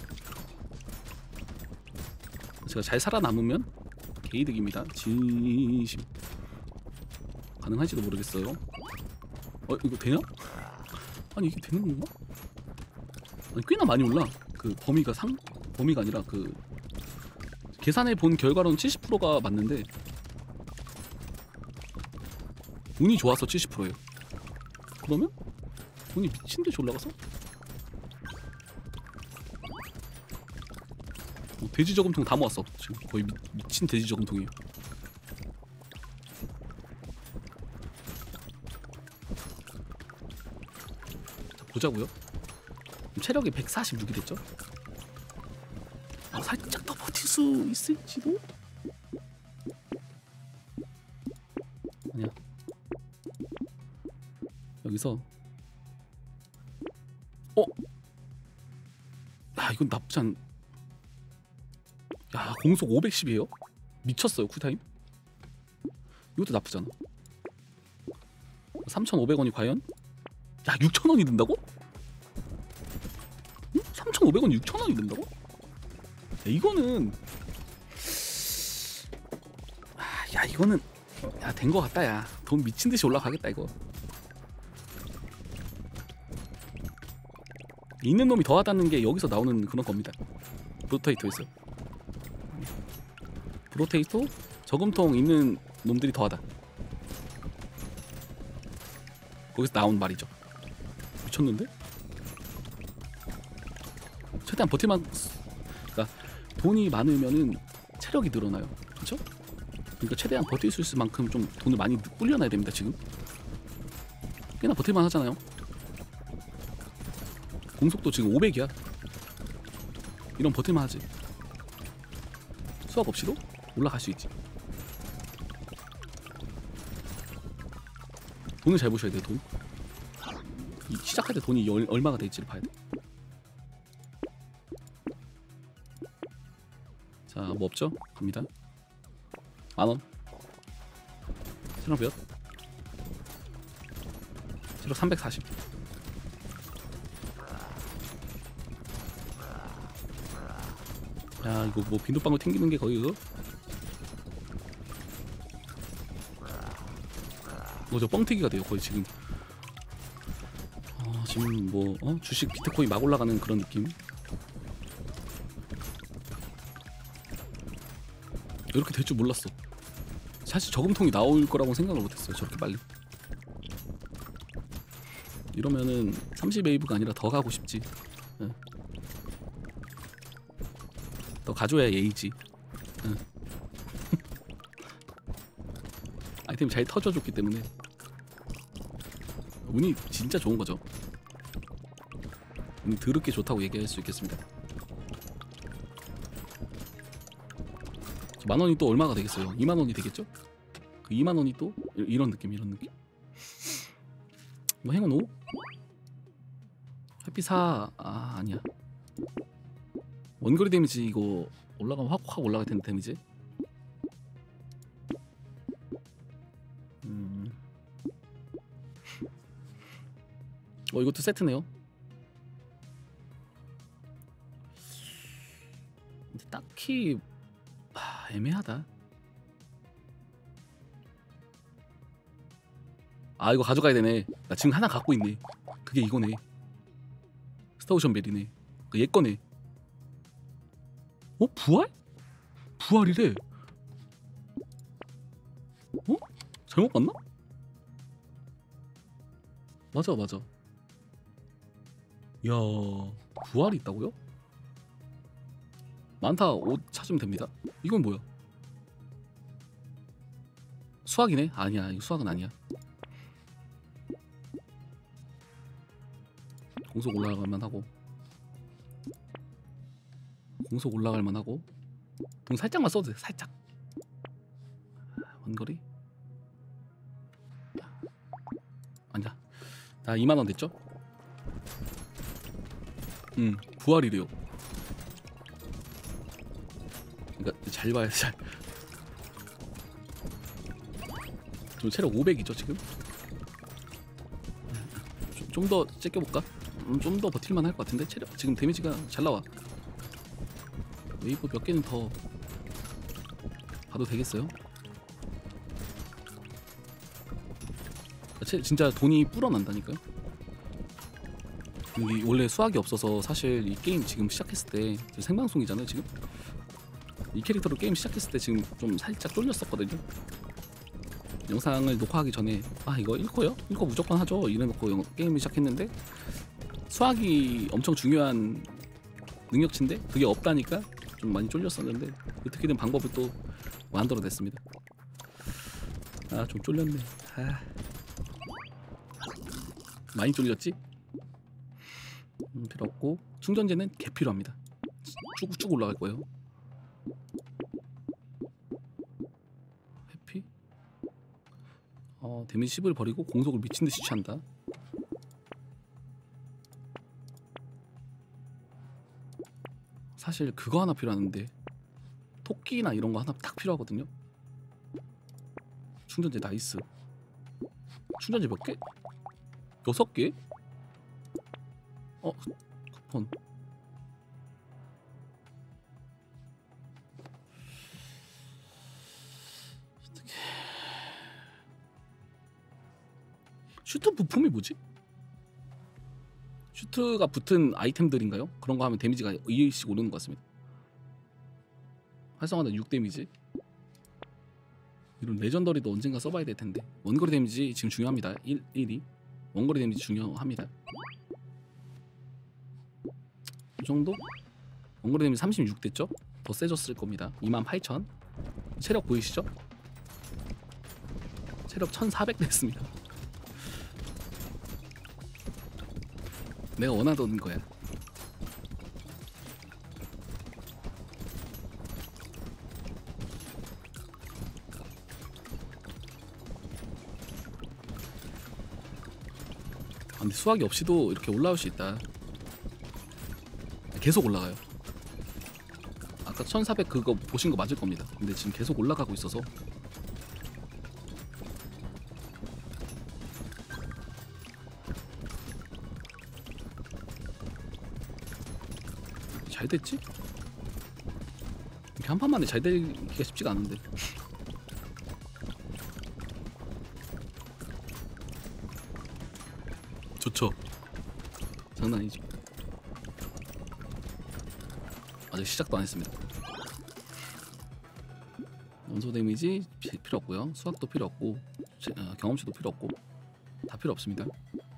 제가 잘 살아남으면 개이득입니다. 진심. 가능할지도 모르겠어요. 이거 되냐? 아니 이게 되는 건가? 아니 꽤나 많이 올라. 그 범위가 아니라 그 계산해 본 결과로는 70%가 맞는데 운이 좋아서 70%예요. 그러면 운이 미친듯이 올라가서 돼지 저금통 다 모았어. 지금 거의 미친 돼지 저금통이에요. 자, 보자고요. 체력이 146이 됐죠? 살짝 더 버틸 수 있을지도? 아니야. 여기서 야 이건 나쁘지 않. 야 공속 510이에요? 미쳤어요 쿨타임? 이것도 나쁘지 않아. 3,500원이 과연? 야 6,000원이 든다고? 응? 3,500원이 6,000원이 든다고? 야, 이거는 야 이거는 야 된 거 같다. 야 돈 미친듯이 올라가겠다 이거. 있는 놈이 더하다는 게 여기서 나오는 그런 겁니다. 브로테이토에서 브로테이토 저금통 있는 놈들이 더하다. 거기서 나온 말이죠. 미쳤는데? 최대한 버틸만. 그러니까 돈이 많으면은 체력이 늘어나요. 그렇죠? 그러니까 최대한 버틸 수 있을 만큼 좀 돈을 많이 불려놔야 됩니다. 지금 꽤나 버틸만 하잖아요. 공속도 지금 500이야. 이런 버틸만 하지. 수학 없이도 올라갈 수 있지. 돈을 잘 보셔야 돼요. 돈. 시작할 때 돈이 얼마가 될지를 봐야 돼. 자, 뭐 없죠? 갑니다. 10,000원. 체력 몇? 체력 340. 야 이거 뭐 빈도방울 튕기는 게 거의 저 뻥튀기가 돼요 거의 지금. 지금 뭐 주식 비트코인 막 올라가는 그런 느낌. 이렇게 될 줄 몰랐어. 사실 저금통이 나올 거라고 생각을 못했어요. 저렇게 빨리. 이러면은 30웨이브가 아니라 더 가고 싶지. 네. 더 가져야 예의지. 아이템 잘 터져줬기 때문에. 운이 진짜 좋은 거죠. 운이 드럽게 좋다고 얘기할 수 있겠습니다. 10,000원이 또 얼마가 되겠어요? 20,000원이 되겠죠? 그 20,000원이 또 이런 느낌. 뭐 행운 5? 해피 4. 아 아니야. 원거리 데미지 이거 올라가면 확 올라갈 텐데 데미지. 이것도 세트네요. 근데 딱히 애매하다. 아 이거 가져가야 되네. 나 지금 하나 갖고 있네. 그게 이거네. 스타오션 벨이네. 얘 거네. 부활? 부활이래. 잘못 봤나? 맞아. 이야, 부활이 있다고요? 많다. 옷 찾으면 됩니다. 이건 뭐야? 수학이네? 아니야, 이거 수학은 아니야. 공속 올라갈만 하고, 돈 살짝만 써도 돼. 살짝. 원거리? 아니야. 나 20,000원 됐죠? 부활이래요. 그러니까 잘 봐야 잘. 저 체력 500이죠 지금? 좀 더 째껴볼까? 좀 더 버틸만 할 것 같은데 체력 지금 데미지가 잘 나와. 웨이브 몇 개는 더 봐도 되겠어요? 진짜 돈이 불어난다니까요. 여기 원래 수학이 없어서 사실 이 게임 지금 시작했을 때 생방송이잖아요 지금. 이 캐릭터로 게임 시작했을 때 지금 좀 살짝 쫄렸었거든요. 영상을 녹화하기 전에 이거 1코요? 1코 무조건 하죠 이래놓고 게임을 시작했는데 수학이 엄청 중요한 능력치인데 그게 없다니까 좀 많이 쫄렸었는데 어떻게든 방법을 또 만들어냈습니다. 좀 쫄렸네. 많이 쫄렸지? 필요 없고 충전재는 개 필요합니다. 쭉 올라갈 거예요. 해피? 데미지 10을 버리고 공속을 미친듯이 취한다. 사실 그거 하나 필요한데 토끼나 이런 거 하나 딱 필요하거든요. 충전재 나이스. 충전재 몇 개? 6개? 쿠폰. 슈트 부품이 뭐지? 슈트가 붙은 아이템들인가요? 그런 거 하면 데미지가 2씩 오르는 것 같습니다. 활성화는 6 데미지. 이런 레전더리도 언젠가 써봐야 될 텐데. 원거리 데미지 지금 중요합니다. 1이 원거리 데미지 중요합니다. 이 정도? 원거리 데미지 36 됐죠? 더 세졌을 겁니다. 28,000. 체력 보이시죠? 체력 1,400 됐습니다. 내가 원하던 거야. 근데 수학이 없이도 이렇게 올라올 수 있다. 계속 올라가요. 아까 1,400 그거 보신 거 맞을 겁니다. 근데 지금 계속 올라가고 있어서 잘 됐지? 이렇게 한 판만에 잘 되기가 쉽지가 않은데. 좋죠. 장난 아니죠. 아직 시작도 안 했습니다. 원소 데미지 필요 없고요. 수학도 필요 없고 경험치도 필요 없고 다 필요 없습니다.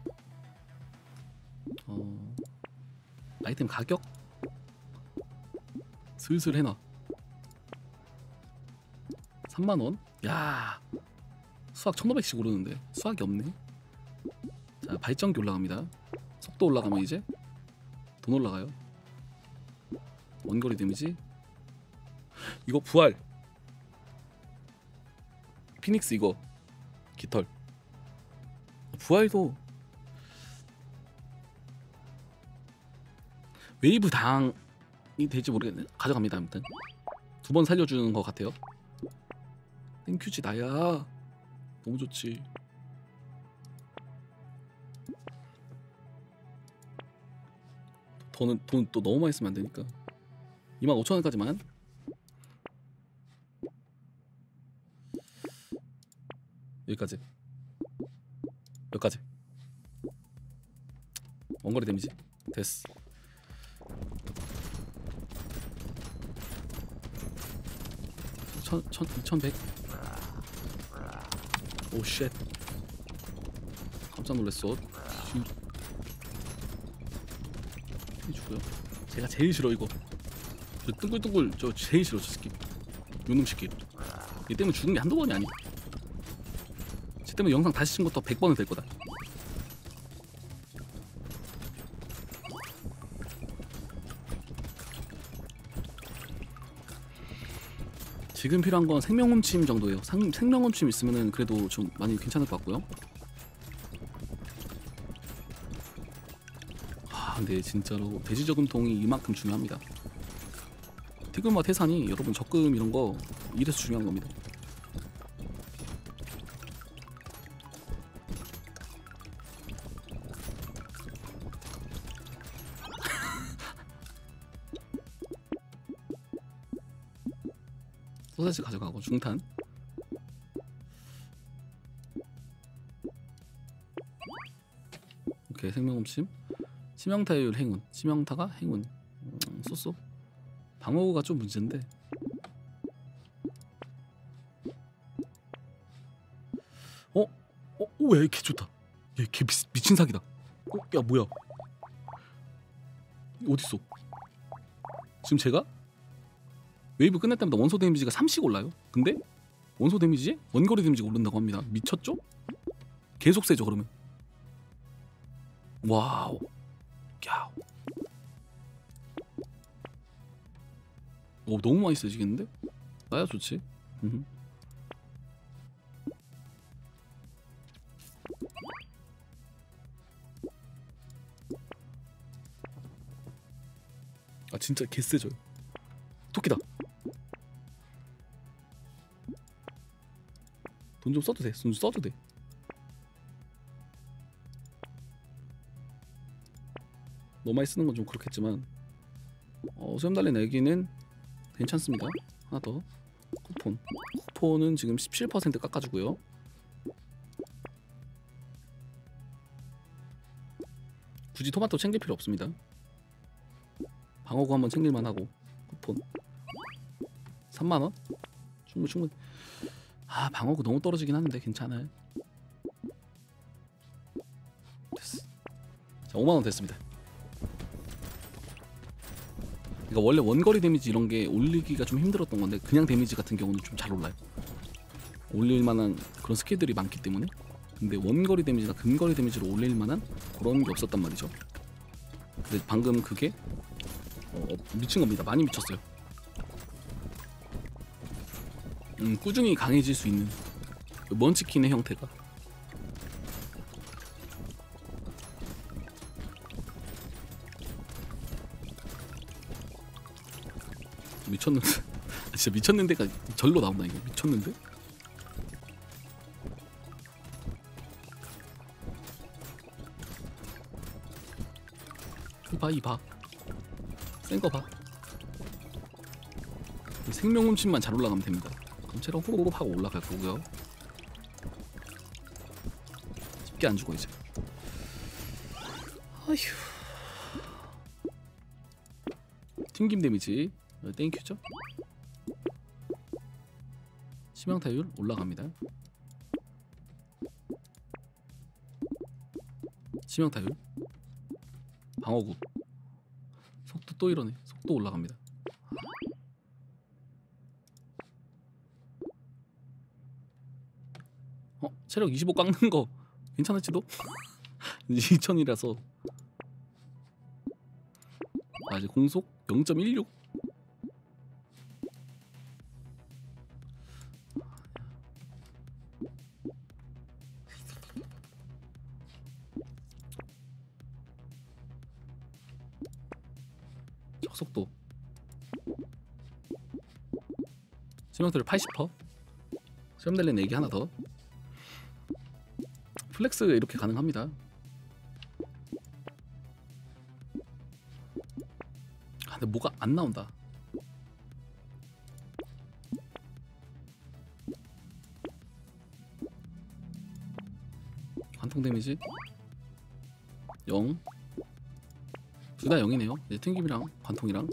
아이템 가격 슬슬 해놔. 30,000원? 야, 수학 1,500씩 오르는데 수학이 없네. 자, 발전기 올라갑니다. 속도 올라가면 이제 돈 올라가요. 원거리 데미지. 이거 부활. 피닉스 이거 깃털. 부활도 웨이브 당이 될지 모르겠네. 가져갑니다. 아무튼 2번 살려주는 것 같아요. 땡큐지 나야. 너무 좋지. 돈 또 너무 많이 쓰면 안 되니까 25,000원까지만. 여기까지. 여기까지. 원거리 데미지 됐어. 천 2100. 오 쉣. 깜짝 놀랐어. 해주고요. 제가 제일 싫어 이거. 저 둥글둥글 저 제일 싫어 저 새끼. 요놈 새끼. 얘 때문에 죽은 게 한두 번이 아니야. 쟤 때문에 영상 다시 찍은 것도 100번은 될 거다. 지금 필요한 건 생명훔침 정도예요. 생명훔침 있으면은 그래도 좀 많이 괜찮을 것 같고요. 근데 진짜로 돼지 저금통이 이만큼 중요합니다. 티그마 태산이 여러분 적금 이런 거 이래서 중요한 겁니다. 소세지 가져가고 중탄. 오케이 생명훔침. 치명타율 행운. 치명타가 행운. 쏘쏘. 방어구가 좀 문제인데. 왜 이렇게 좋다. 얘 개 미친 사기다. 야 뭐야? 어딨어? 지금 제가 웨이브 끝날 때마다 원소 데미지가 3씩 올라요. 근데 원소 데미지에 원거리 데미지가 오른다고 합니다. 미쳤죠? 계속 세죠 그러면. 와우. 야. 오 너무 많이 세지겠는데? 나야 좋지. 아 진짜 개세져요. 토끼다. 돈 좀 써도 돼. 돈 좀 써도 돼. 너무 많이 쓰는 건 좀 그렇겠지만 수염달래 내기는 괜찮습니다. 하나 더. 쿠폰은 지금 17% 깎아주고요. 굳이 토마토 챙길 필요 없습니다. 방어구 한번 챙길만 하고. 쿠폰 3만원? 충분히. 방어구 너무 떨어지긴 하는데 괜찮아요. 됐어. 자 5만원 됐습니다. 그러니까 원래 원거리 데미지 이런 게 올리기가 좀 힘들었던 건데 그냥 데미지 같은 경우는 좀 잘 올라요. 올릴 만한 그런 스킬들이 많기 때문에. 근데 원거리 데미지나 근거리 데미지로 올릴 만한 그런 게 없었단 말이죠. 근데 방금 그게 미친 겁니다. 많이 미쳤어요. 꾸준히 강해질 수 있는 먼치킨의 형태가. 미쳤는데. 진짜 미쳤는데가 절로 나온다 이거. 미쳤는데? 이봐 센 거 봐. 생명훔침만 잘 올라가면 됩니다. 그럼 체력 호로록 하고 올라갈 거고요. 쉽게 안 죽어 이제. 어휴. 튕김 데미지 땡큐죠? 치명타율 올라갑니다. 치명타율. 방어구. 속도 또 이러네. 속도 올라갑니다. 체력 25 깎는 거 괜찮을지도? 2000이라서. 아, 이제 공속 0.16. 속도 수명도를 80%. 수렴달린 4개 하나 더. 플렉스 이렇게 가능합니다. 아, 근데 뭐가 안 나온다. 관통 데미지 0. 둘 다 0이네요. 이제 튕김이랑 관통이랑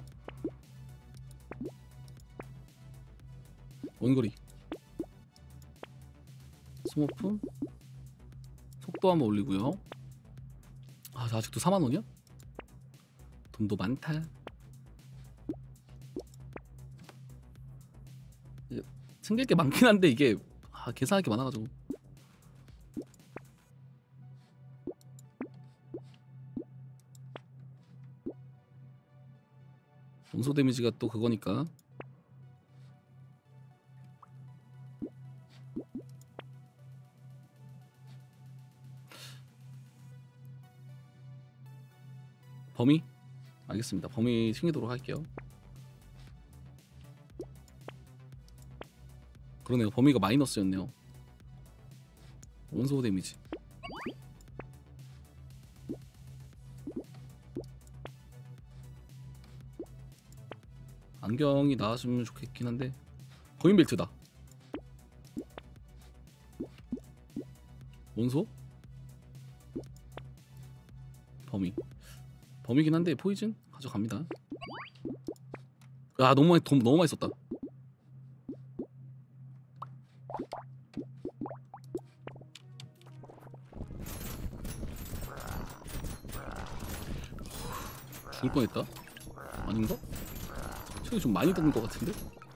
원거리 스모프 속도 한번 올리고요. 아, 아직도 4만원이야? 돈도 많다. 챙길 게 많긴 한데 이게 계산할 게 많아가지고. 원소 데미지가 또 그거니까. 범위? 알겠습니다. 범위 챙기도록 할게요. 그러네요. 범위가 마이너스였네요. 원소 데미지. 안경이 나왔으면 좋겠긴 한데. 거인 벨트다. 원소? 범위긴 한데 포이즌 가져갑니다. 아, 너무 많이 썼다. 죽을 뻔했다. 아닌가? 체력이 좀 많이 드는 것 같은데?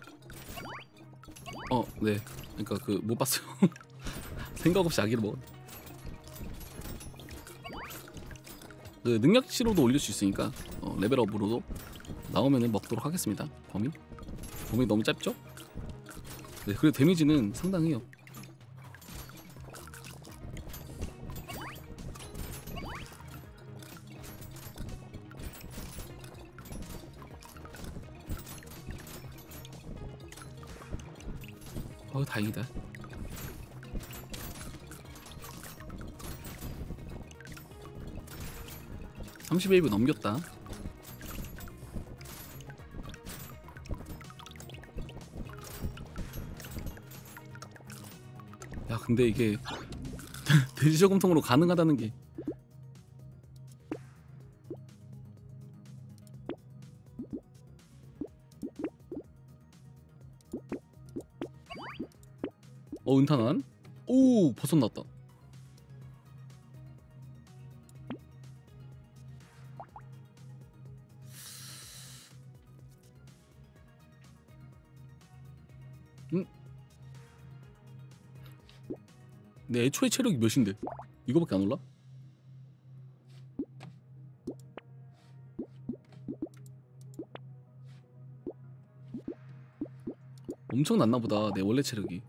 네. 그러니까 못 봤어요. 생각 없이 아기를 먹었네. 능력치로도 올릴 수 있으니까 레벨업으로도 나오면은 먹도록 하겠습니다. 범위 너무 짧죠? 네, 그래도 데미지는 상당해요. 다행이다. (31분) 넘겼다. 야, 근데 이게 돼지저금통으로 가능하다는 게. 은탄환. 오, 버섯 났다. 내 애초에 체력이 몇인데 이거밖에 안 올라? 엄청 났나보다 내 원래 체력이.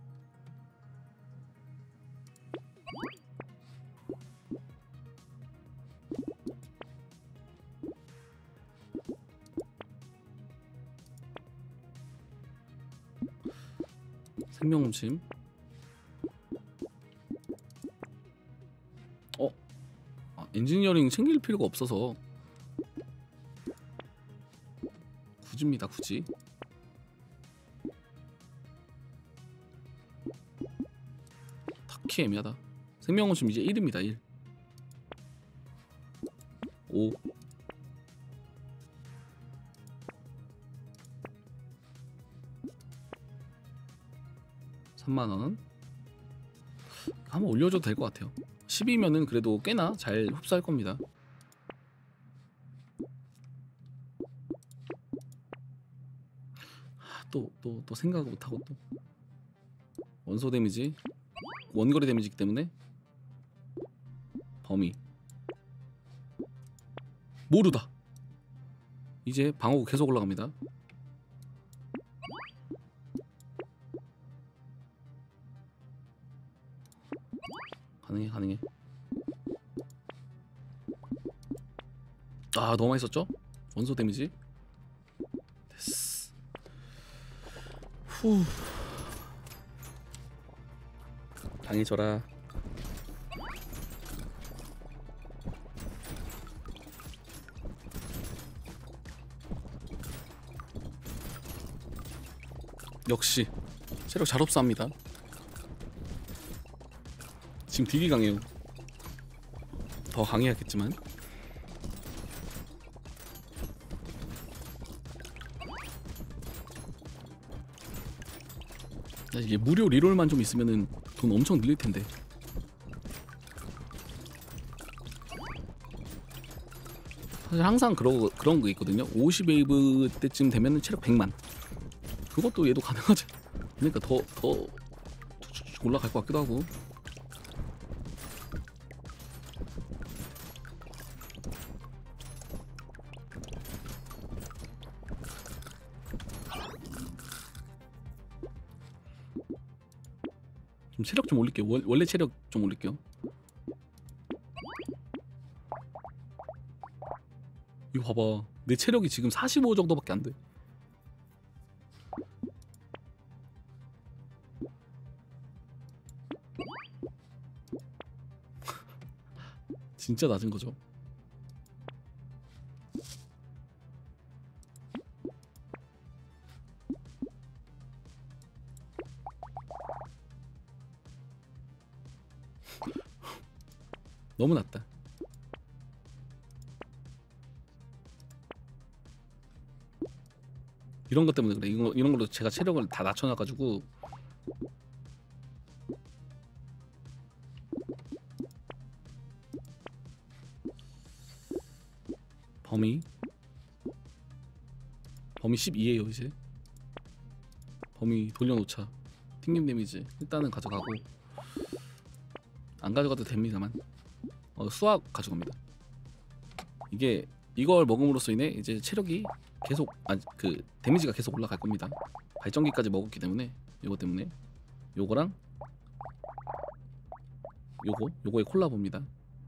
생명음침. 엔지니어링 챙길 필요가 없어서 굳입니다. 굳이. 딱히 애매하다. 생명음침 이제 1입니다. 1. 5. (3만원) 한번 올려줘도 될 것 같아요. 10이면은 그래도 꽤나 잘 흡수할 겁니다. 또 생각 못하고 또 원소 데미지 원거리 데미지이기 때문에 범위 모르다. 이제 방어구 계속 올라갑니다. 가능해. 아, 너무 많이 썼죠? 원소 데미지. 됐어. 후. 당해져라. 역시 체력 잘 흡수합니다. 지금 되게 강해요. 더 강해야겠지만. 이게 무료 리롤만 좀 있으면은 돈 엄청 늘릴 텐데. 사실 항상 그런 거 있거든요. 50웨이브 때쯤 되면은 체력 100만. 그것도 얘도 가능하지. 그러니까 더 올라갈 것 같기도 하고. 좀 체력 좀 올릴게요. 원래 체력 좀 올릴게요. 이거 봐봐. 내 체력이 지금 45 정도밖에 안 돼. 진짜 낮은 거죠. 너무 낮다. 이런 것 때문에 그래. 이런 걸로 제가 체력을 다 낮춰놔가지고. 범위 12에요 이제. 범위 돌려놓자. 튕김 데미지 일단은 가져가고, 안 가져가도 됩니다만 수학 가져갑니다. 이게 이걸 먹음으로써 인해 이제 체력이 계속 그 데미지가 계속 올라갈 겁니다. 발전기까지 먹었기 때문에. 요거 때문에 요거랑 요거의 콜라보입니다.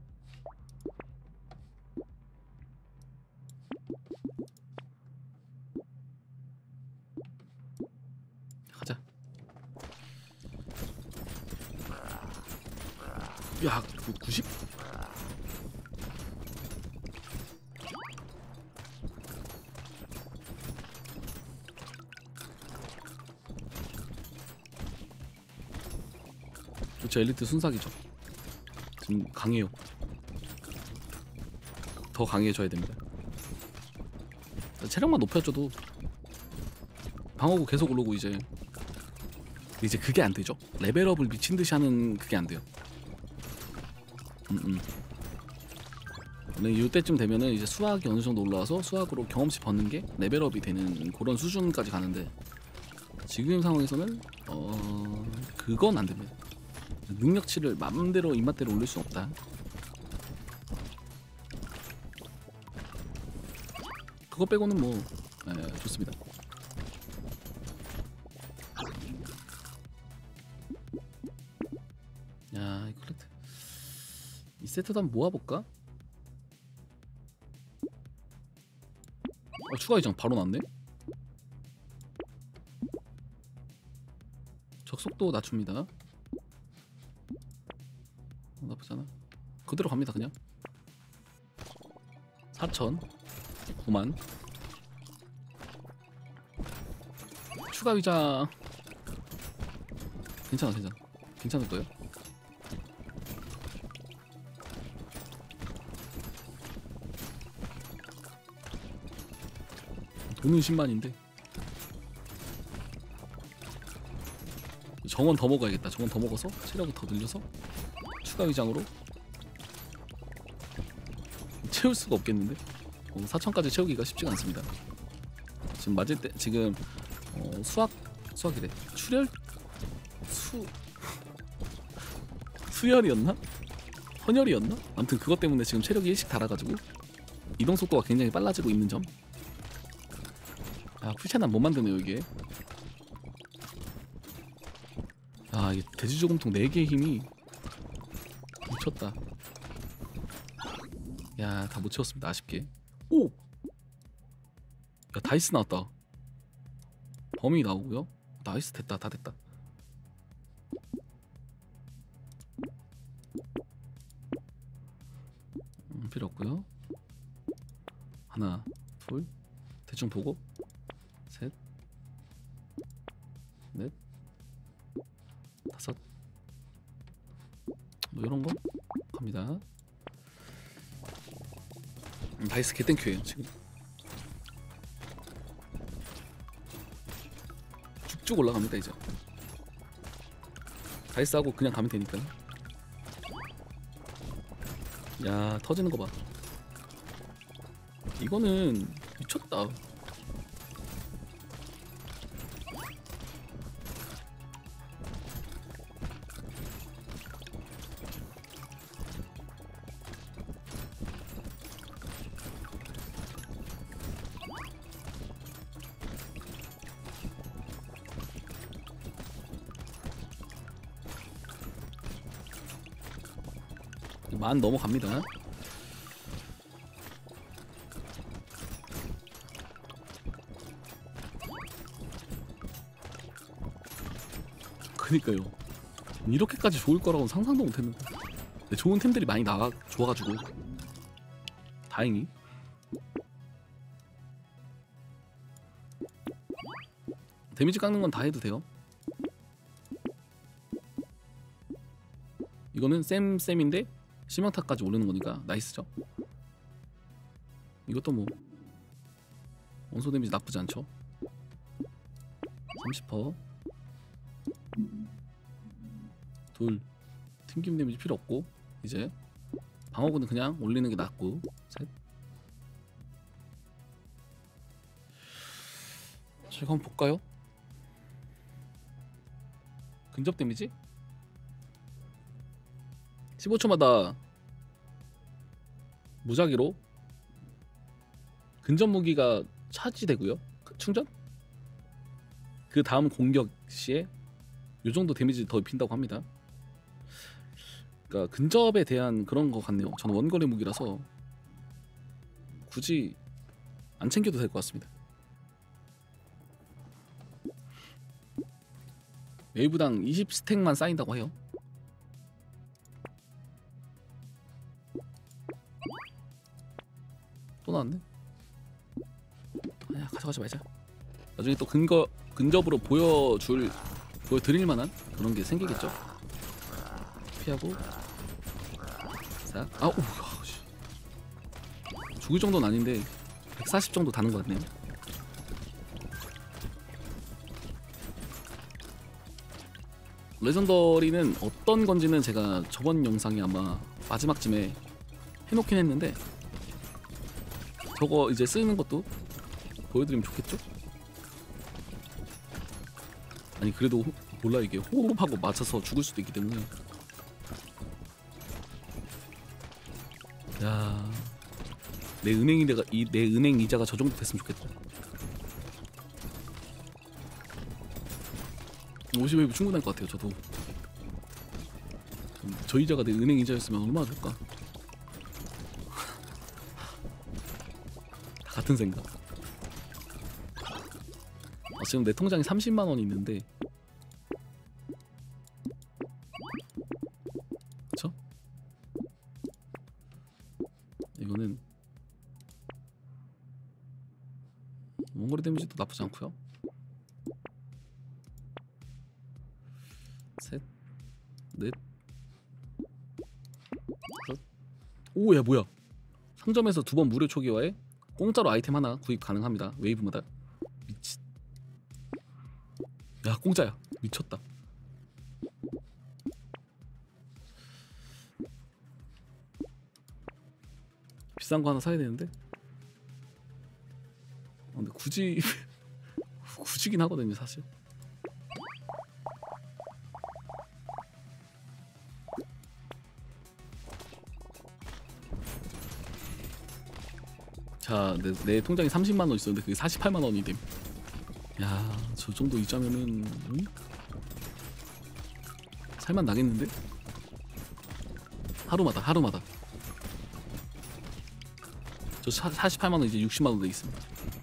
가자. 야, 90? 저 엘리트 순삭이죠. 지금 강해요. 더 강해져야 됩니다. 체력만 높여줘도 방어구 계속 오르고. 이제 그게 안 되죠. 레벨업을 미친 듯이 하는 그게 안 돼요. 근데 이때쯤 되면은 이제 수학이 어느 정도 올라와서 수학으로 경험치 버는 게 레벨업이 되는 그런 수준까지 가는데, 지금 상황에서는 그건 안 됩니다. 능력치를 맘대로 입맛대로 올릴 수 없다. 그거 빼고는 뭐 좋습니다. 야, 이 세트도 한번 모아볼까? 추가 이장 바로 났네? 적속도 낮춥니다. 나쁘잖아. 그대로 갑니다. 그냥 4,000 9만 추가 위장. 괜찮을 거예요. 돈은 10만인데 정원 더 먹어야겠다. 정원 더 먹어서 체력을 더 늘려서 추가 위장으로 채울 수가 없겠는데. 4,000까지 채우기가 쉽지가 않습니다. 지금 맞을 때 지금 수학이래. 수열이었나? 헌혈이었나? 아무튼 그것 때문에 지금 체력이 일찍 달아가지고 이동 속도가 굉장히 빨라지고 있는 점. 아, 풀차는 못 만드네요 이게. 아, 이게 대지조금통 4개의 힘이 미쳤다. 야, 다 못 채웠습니다. 아쉽게. 오! 야, 다이스 나왔다. 범위 나오고요. 나이스, 됐다. 다 됐다. 필요 없고요. 하나, 둘, 대충 보고, 셋, 넷, 다섯. 뭐 이런 거 갑니다. 다이스 개땡큐예요 지금. 쭉쭉 올라갑니다 이제. 다이스 하고 그냥 가면 되니까. 야, 터지는 거 봐. 이거는 미쳤다. 만 넘어갑니다. 그니까요. 이렇게까지 좋을 거라고는 상상도 못했는데. 근데 좋은 템들이 많이 나와 좋아가지고 다행히. 데미지 깎는 건 다 해도 돼요. 이거는 쌤인데 심형타까지 오르는 거니까 나이스죠. 이것도 뭐 원소 데미지 나쁘지 않죠. 30%. 둘, 튕김 데미지 필요 없고 이제 방어구는 그냥 올리는 게 낫고. 셋. 제가 한번 볼까요? 근접 데미지 15초마다 무작위로 근접 무기가 차지되고요. 충전? 그 다음 공격 시에 요 정도 데미지 더 입힌다고 합니다. 그러니까 근접에 대한 그런 거 같네요. 저는 원거리 무기라서 굳이 안 챙겨도 될 것 같습니다. 웨이브당 20스택만 쌓인다고 해요. 또 나왔네. 아니야, 가져가지 말자. 나중에 또 근접으로 보여드릴 만한 그런 게 생기겠죠. 피하고. 자, 아우, 죽을 정도는 아닌데 140 정도 다는 것 같네요. 레전더리는 어떤 건지는 제가 저번 영상에 아마 마지막쯤에 해놓긴 했는데, 저거 이제 쓰는 것도 보여드리면 좋겠죠? 아니, 그래도 몰라, 이게 호흡하고 맞춰서 죽을 수도 있기 때문에. 야, 내 은행 이자가 저 정도 됐으면 좋겠다. 50웨이브 충분할 것 같아요. 저도 저 이자가 내 은행 이자였으면 얼마나 좋을까. 같은 생각. 지금 내 통장에 30만 원이 있는데, 그쵸? 이거는 원거리 데미지도 나쁘지 않고요. 셋, 넷, 다섯. 오, 야, 뭐야? 상점에서 2번 무료 초기화에 공짜로 아이템 하나 구입 가능합니다. 웨이브마다. 미친. 야, 공짜야. 미쳤다. 비싼 거 하나 사야 되는데. 근데 굳이긴 하거든요, 사실. 자, 내 통장에 30만 원 있었는데 그게 48만 원이 됨. 야, 저 정도 이자면은 살만 나겠는데? 하루마다. 저 48만 원 이제 60만 원 돼 있습니다.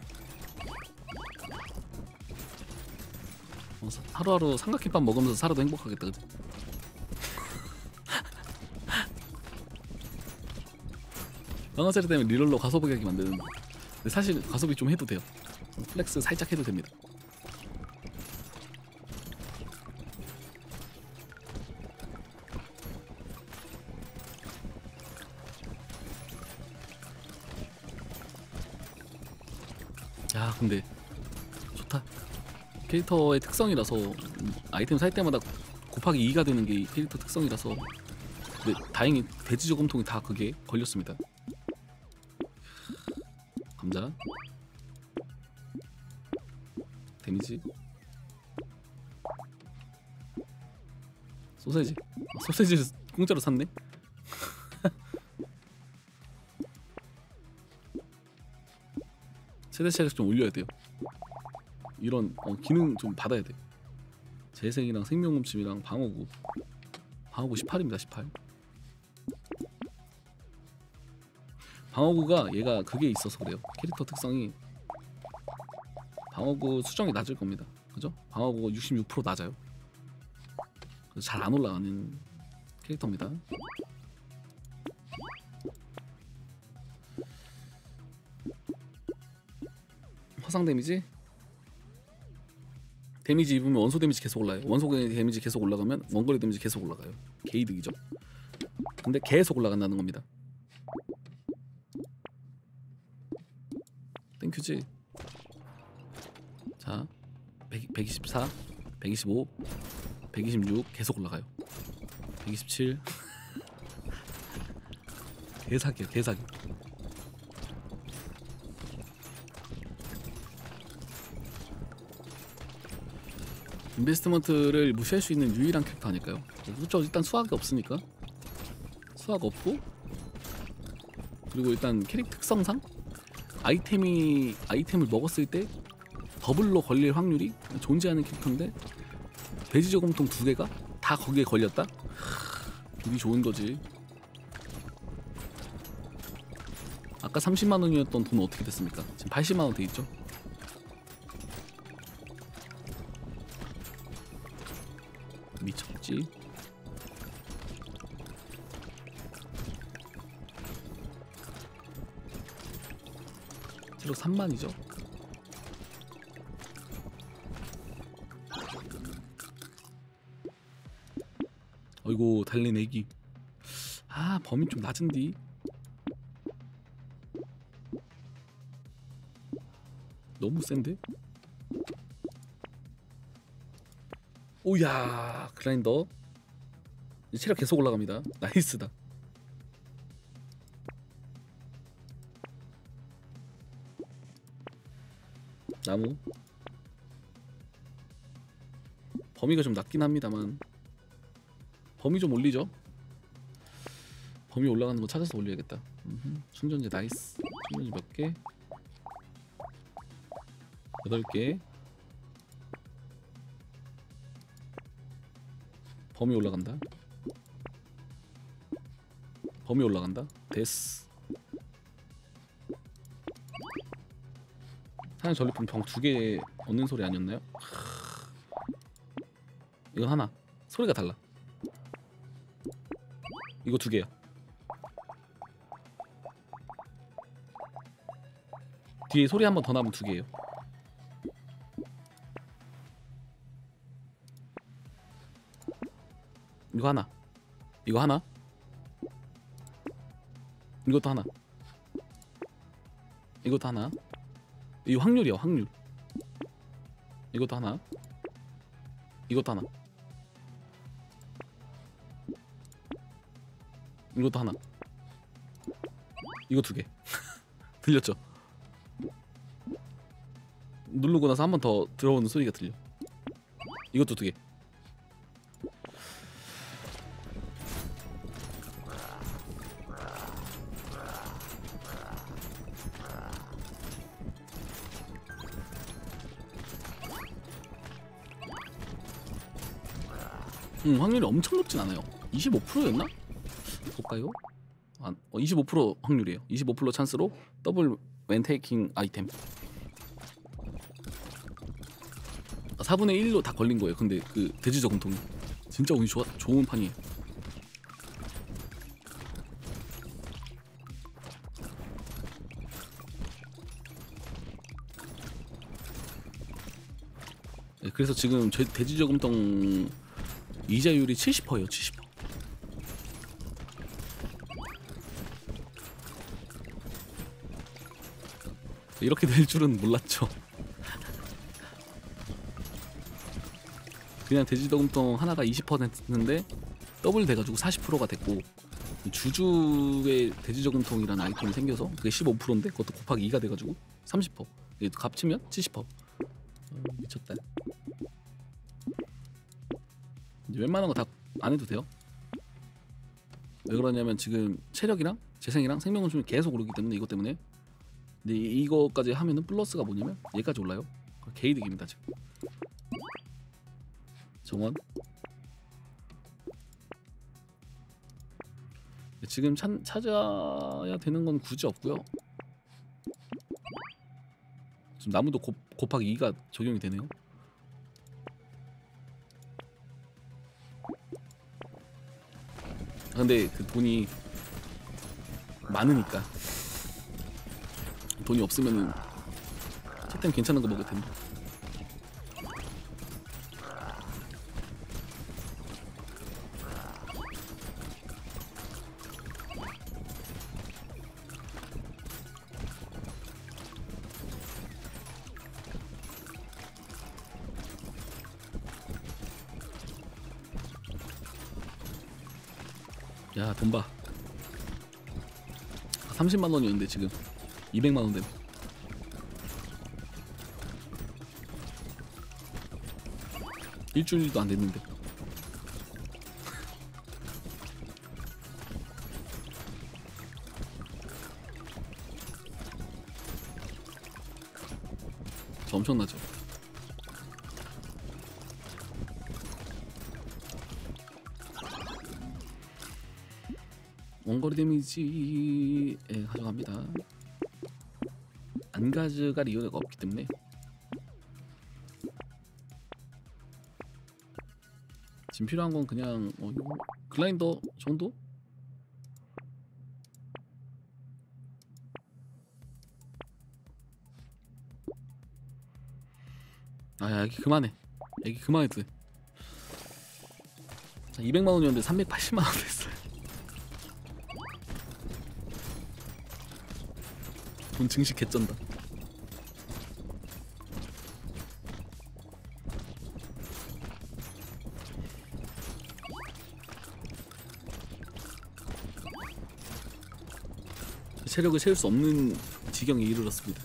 하루하루 삼각김밥 먹으면서 살아도 행복하겠다, 그치? 영화제리 때문에 리롤로 가소비 하게 만드는데, 근데 사실 가소비 좀 해도 돼요. 플렉스 살짝 해도 됩니다. 야, 근데 좋다. 캐릭터의 특성이라서 아이템 살 때마다 곱하기 2가 되는 게 캐릭터 특성이라서. 근데 다행히 돼지 저금통이 다 그게 걸렸습니다. 감자 데미지 소세지 공짜로 샀네. 세대 체력 좀 올려야 돼요. 이런 기능 좀 받아야 돼. 재생이랑 생명음침이랑 방어구 18입니다. 18. 방어구가 얘가 그게 있어서 그래요. 캐릭터 특성이 방어구 수정이 낮을 겁니다. 그죠? 방어구가 66% 낮아요. 잘 안 올라가는 캐릭터입니다. 화상 데미지 입으면 원소 데미지 계속 올라요. 원소 데미지 계속 올라가면 원거리 데미지 계속 올라가요. 개이득이죠. 근데 계속 올라간다는 겁니다. 땡큐지. 자, 124, 125, 126 계속 올라가요. 127 개사기야, 개사기. 인베스트먼트를 무시할 수 있는 유일한 캐릭터 아닐까요? 그렇죠. 일단 수학이 없으니까. 수학 없고, 그리고 일단 캐릭터 특성상 아이템을 먹었을 때 더블로 걸릴 확률이 존재하는 캐릭터인데, 돼지 저금통 2개가 다 거기에 걸렸다? 기분이 좋은 거지. 아까 30만 원이었던 돈 어떻게 됐습니까? 지금 80만 원 돼 있죠? 미쳤지. 체력 3만이죠. 어이구, 달린 애기. 아, 범위 좀 낮은디. 너무 센데? 오야, 그라인더. 이제 체력 계속 올라갑니다. 나이스다. 나무. 범위가 좀 낮긴 합니다만 범위 좀 올리죠. 범위 올라가는 거 찾아서 올려야겠다. 충전재 나이스. 충전재 몇 개? 8개. 범위 올라간다. 범위 올라간다. 됐어. 사냥 전리품 병 2개 얻는 소리 아니었나요? 이건 하나. 소리가 달라. 이거 2개야. 뒤에 소리 한 번 더 나면 2개예요. 이거 하나. 이거 하나. 이것도 하나. 이것도 하나. 이 확률이야, 확률. 이것도 하나. 이것도 하나. 이것도 하나. 이거 2개. 들렸죠? 누르고 나서 한 번 더 들어오는 소리가 들려. 이것도 2개. 확률이 엄청 높진 않아요. 25%였나? 볼까요? 25% 확률이에요. 25% 찬스로 더블 웬테이킹 아이템. 4분의 1로 다 걸린 거예요. 근데 그 돼지 저금통이 진짜 운이 좋은 판이에요. 네, 그래서 지금 돼지 저금통 이자율이 70%예요. 70%. 이렇게 될 줄은 몰랐죠. 그냥 돼지 저금통 하나가 20%인데 더블 돼가지고 40%가 됐고, 주주의 돼지 저금통이라는 아이템이 생겨서 그게 15%인데 그것도 곱하기 2가 돼가지고 30%. 이게 값치면 70%. 미쳤다. 이제 웬만한 거 다 안 해도 돼요. 왜 그러냐면 지금 체력이랑 재생이랑 생명은 계속 오르기 때문에, 이것 때문에. 근데 이거까지 하면은 플러스가 뭐냐면 얘까지 올라요. 개이득입니다 지금. 정원. 지금 찾아야 되는 건 굳이 없고요. 지금 나무도 곱하기 2가 적용이 되네요. 근데 그 돈이 많으니까, 돈이 없으면은 첫템 괜찮은 거 먹을 텐데. 야, 돈 봐. 30만 원이었는데 지금 200만 원 되네. 일주일도 안 됐는데. 저 엄청나죠. 원거리 데미지에 가져갑니다. 안 가져갈 이유가 없기 때문에. 지금 필요한 건 그냥 이거 글라인더 정도? 야, 애기 그만해. 애기 그만해도 돼. 자, 200만 원이었는데 380만 원 됐어요. 돈 증식 개쩐다. 체력을 채울 수 없는 지경에 이르렀습니다.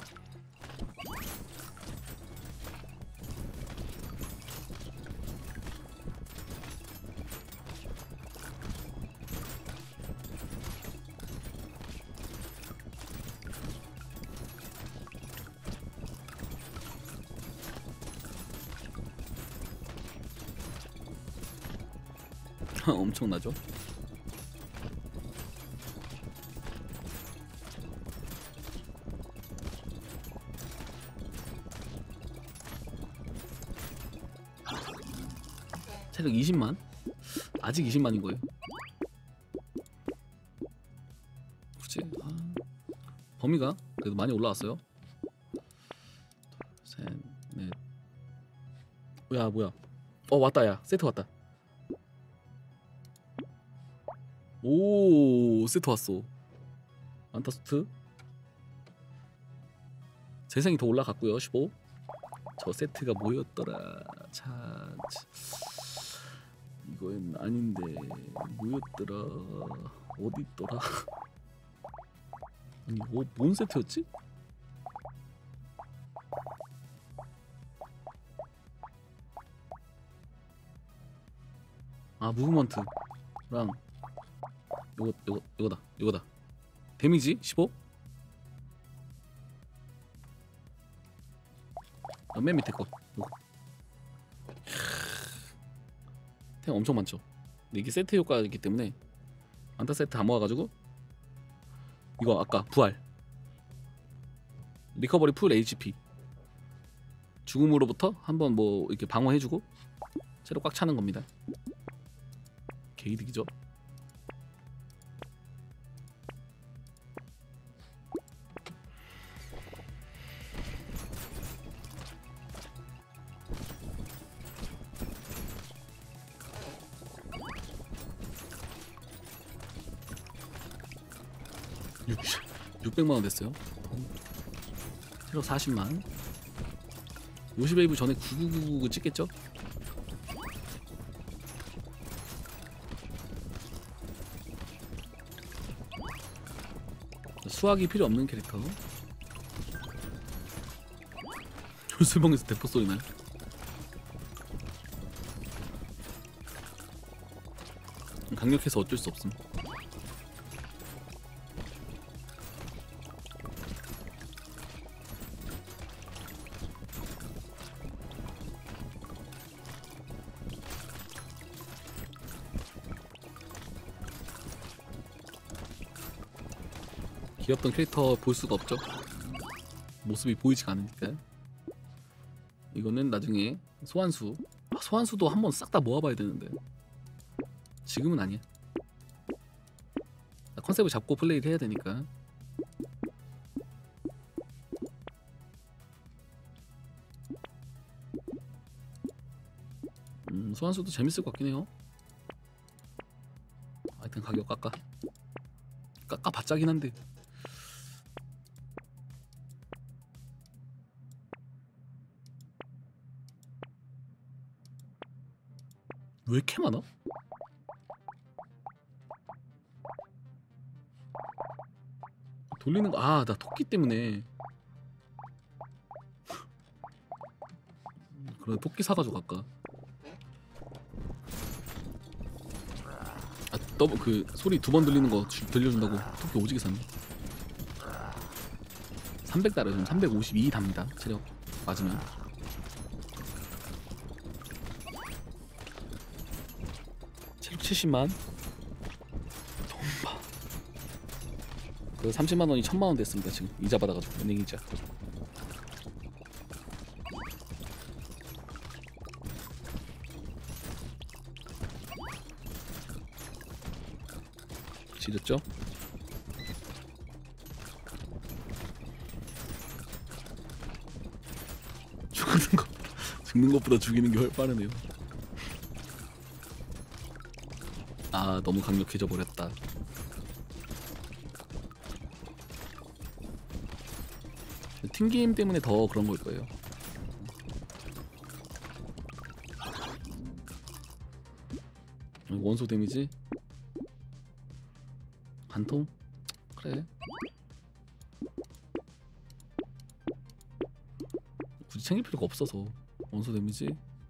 엄청나죠? 체력 20만? 아직 20만인 거예요. 굳이 범위가 그래도 많이 올라왔어요. 셋, 넷. 야, 뭐야? 왔다. 야, 세트 왔다. 오, 세트 왔어. 안타스트. 재생이 더 올라갔고요. 15. 저 세트가 뭐였더라? 자, 이거는 아닌데 뭐였더라? 어디 있더라? 아니, 뭔 세트였지? 아, 무브먼트랑 이거다. 데미지 15? 맨 밑에 거. 요거. 템 엄청 많죠. 근데 이게 세트 효과이기 때문에 안타 세트 다 모아가지고 이거 아까 부활 리커버리 풀 HP 죽음으로부터 한번 뭐 이렇게 방어해주고 채로 꽉 차는 겁니다. 개이득이죠. 육 600만원 됐어요. 체력 40만 50웨이브 전에 9999 찍겠죠? 수학이 필요 없는 캐릭터. 요술봉에서 대포 소리 나요? 강력해서 어쩔 수 없음. 귀엽던 캐릭터 볼 수가 없죠. 모습이 보이지가 않으니까. 이거는 나중에 소환수. 소환수도 한번 싹 다 모아봐야 되는데 지금은 아니야. 컨셉을 잡고 플레이를 해야 되니까. 소환수도 재밌을 것 같긴 해요. 하여튼 가격 깎아봤자긴 한데 왜 이렇게 많아? 돌리는 거, 아, 나 토끼 때문에. 그래, 토끼 사가지고 갈까? 아, 더블 그 소리 2번 들리는 거 들려준다고 토끼 오지게 샀네. 300달러 지금 352 답니다. 체력 맞으면. 체력 70만. 돈봐. 그 30만 원이 1000만 원 됐습니다. 지금 이자 받아가지고 은행 이자. 지렸죠? 죽는 것보다 죽이는 게 훨씬 빠르네요. 아, 너무 강력해져 버렸다. 튕김 때문에 더 그런 걸 거예요. 원소 데미지 한통? 그래. 굳이 챙길 필요가 없어서. 원소 데미지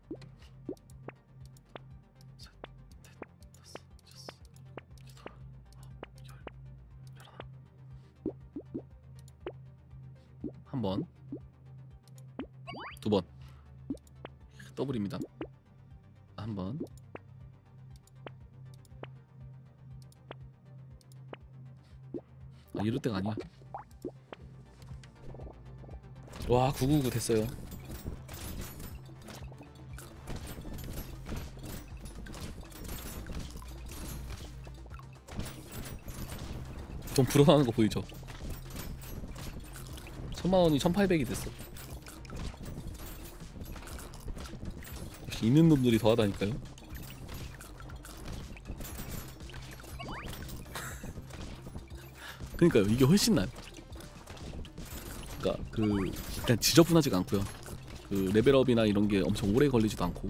한 번, 두 번, 더블입니다. 한 번, 아, 이럴 때가 아니야. 와, 999 됐어요. 좀 불어나는 거 보이죠? 1000만 원이 1800이 됐어. 역시 있는 놈들이 더하다니까요. 그러니까요, 이게 훨씬 나요. 그러니까 그 일단 지저분하지가 않고요. 그 레벨업이나 이런 게 엄청 오래 걸리지도 않고.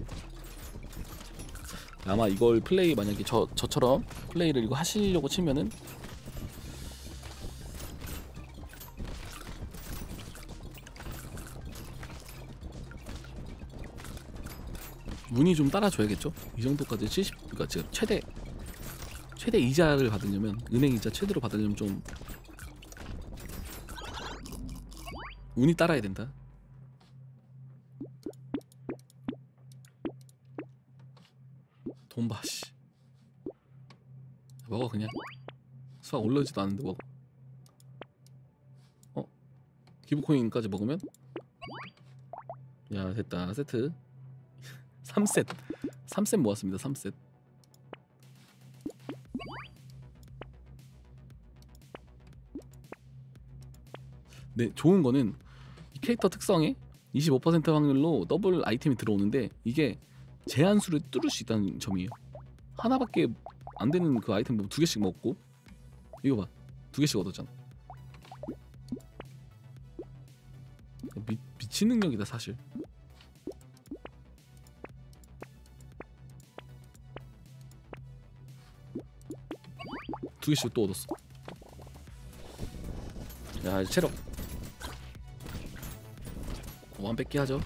아마 이걸 플레이 만약에 저처럼 플레이를 이거 하시려고 치면은 운이 좀 따라줘야겠죠. 이 정도까지 70, 그러니까 지금 최대 이자를 받으려면, 은행 이자 최대로 받으려면 좀 운이 따라야 된다. 돈 봐, 씨. 먹어 그냥. 수학 올라오지도 않는데 먹어. 기부코인까지 먹으면? 야 됐다. 세트 3셋 3셋 모았습니다. 3셋. 네, 좋은 거는 이 캐릭터 특성에 25% 확률로 더블 아이템이 들어오는데 이게 제한수를 뚫을 수 있다는 점이에요. 하나밖에 안 되는 그 아이템 두 개씩 먹고 이거 봐, 두 개씩 얻었잖아. 미친 능력이다 사실. 두 개씩 또 얻었어. 야 체력 완벽히 하죠.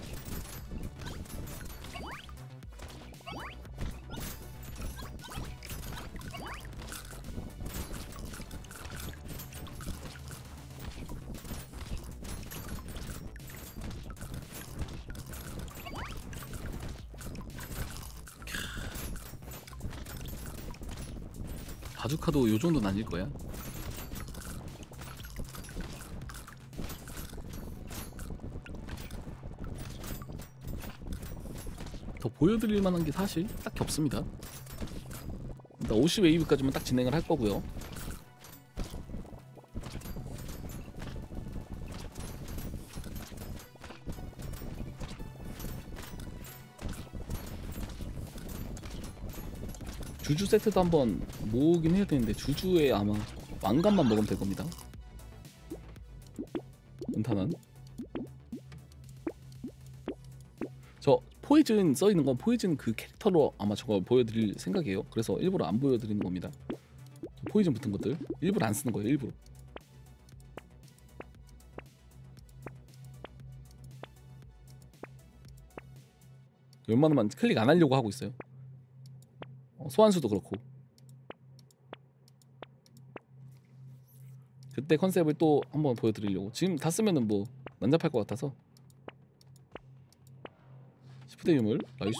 바주카도 요 정도는 아닐 거야. 더 보여드릴 만한 게 사실 딱히 없습니다. 일단 50웨이브까지만 딱 진행을 할 거고요. 주주 세트도 한번 모으긴 해야 되는데 주주에 아마 왕관만 먹으면 될 겁니다. 은탄한. 저 포이즌 써 있는 건 포이즌 그 캐릭터로 아마 저거 보여드릴 생각이에요. 그래서 일부러 안 보여드리는 겁니다. 포이즌 붙은 것들 일부러 안 쓰는 거예요. 일부러. 웬만하면 클릭 안 하려고 하고 있어요. 소환수도 그렇고. 그때 컨셉을 또 한번 보여드리려고. 지금 다 쓰면은 뭐 난잡할 것 같아서. 10대 유물 나이스.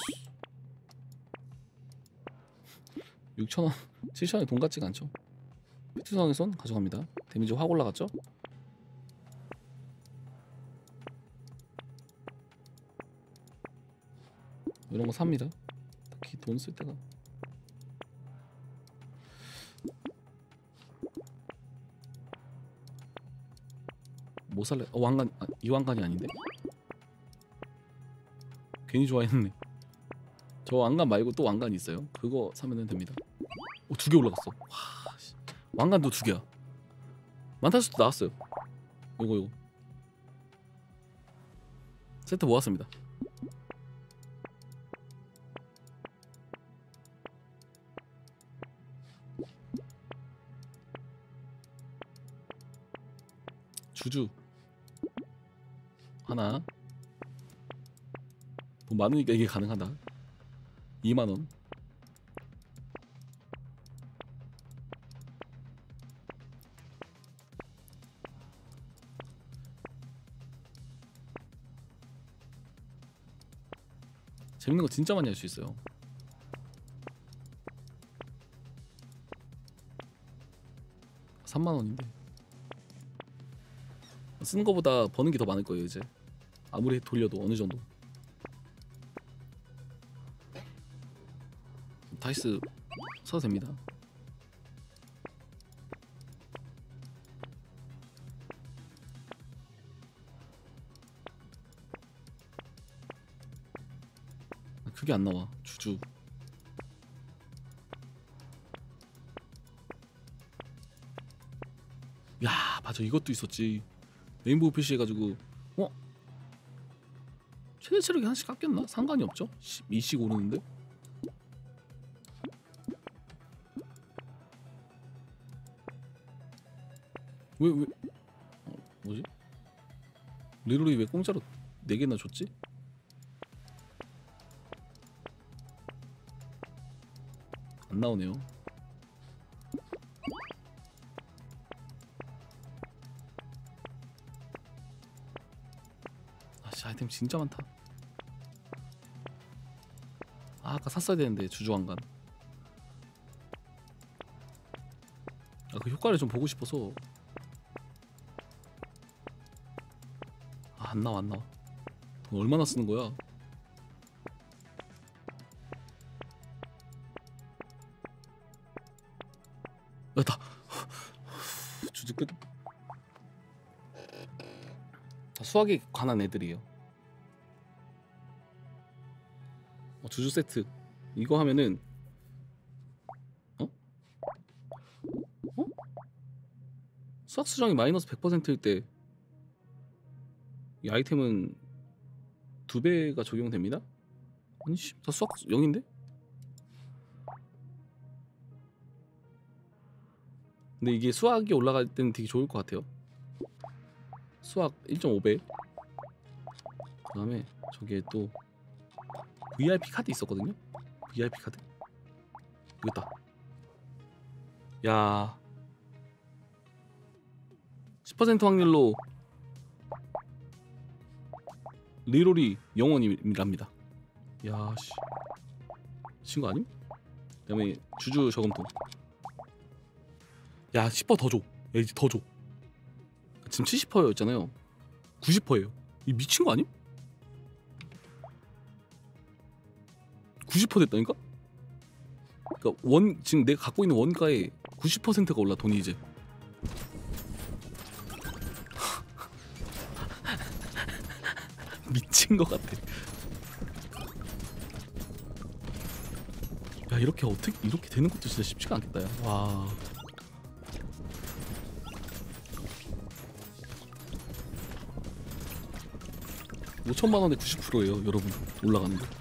6,000원 7,000원이 돈 같지가 않죠. 피투성의 손 가져갑니다. 데미지 확 올라갔죠. 이런 거 삽니다. 딱히 돈 쓸 때가. 뭐 살래? 왕관. 이 왕관이 아닌데? 괜히 좋아했네. 저 왕관 말고 또 왕관이 있어요. 그거 사면 됩니다. 오, 2개 올라갔어. 와, 왕관도 2개야. 만타수도 나왔어요. 요거 세트 모았습니다. 주주 하나. 돈 많으니까 이게 가능하다. 2만원. 재밌는 거 진짜 많이 할 수 있어요. 3만원인데 쓰는 거보다 버는 게 더 많을 거예요. 이제 아무리 돌려도 어느 정도. 다이스 써도 됩니다. 그게 안 나와. 주주. 야 맞아, 이것도 있었지. 레인보우 PC 해가지고 최대 체력이 하나씩 깎였나? 상관이 없죠? 2씩 오르는데? 왜 뭐지? 리롤이 왜 공짜로 4개나 줬지? 안 나오네요. 아씨, 아이템 진짜 많다. 아까 샀어야 되는데. 주주왕관 그 효과를 좀 보고 싶어서. 아, 안 나와. 돈 얼마나 쓰는 거야? 다 주제 끝. 다 수학에 관한 애들이에요. 주주 세트 이거 하면은 수학 수정이 마이너스 100%일 때 이 아이템은 2배가 적용됩니다? 아니 다 수학 0인데? 근데 이게 수학이 올라갈 때는 되게 좋을 것 같아요. 수학 1.5배. 그 다음에 저기에 또 VIP 카드 있었거든요? VIP 카드? 이거다. 야 10% 확률로 리롤이 영원이랍니다. 야씨 친구 아님? 그 다음에 주주 저금통. 야 10% 더 줘. 야 이제 더 줘. 지금 70%였잖아요 90%예요 이 미친 거 아님? 90% 됐다니까? 그러니까 지금 내가 갖고 있는 원가의 90%가 올라 돈이 이제. 미친 것 같아. 야 이렇게 되는 것도 진짜 쉽지가 않겠다. 야. 와. $5,000,000원에 90%예요 여러분 올라가는 거.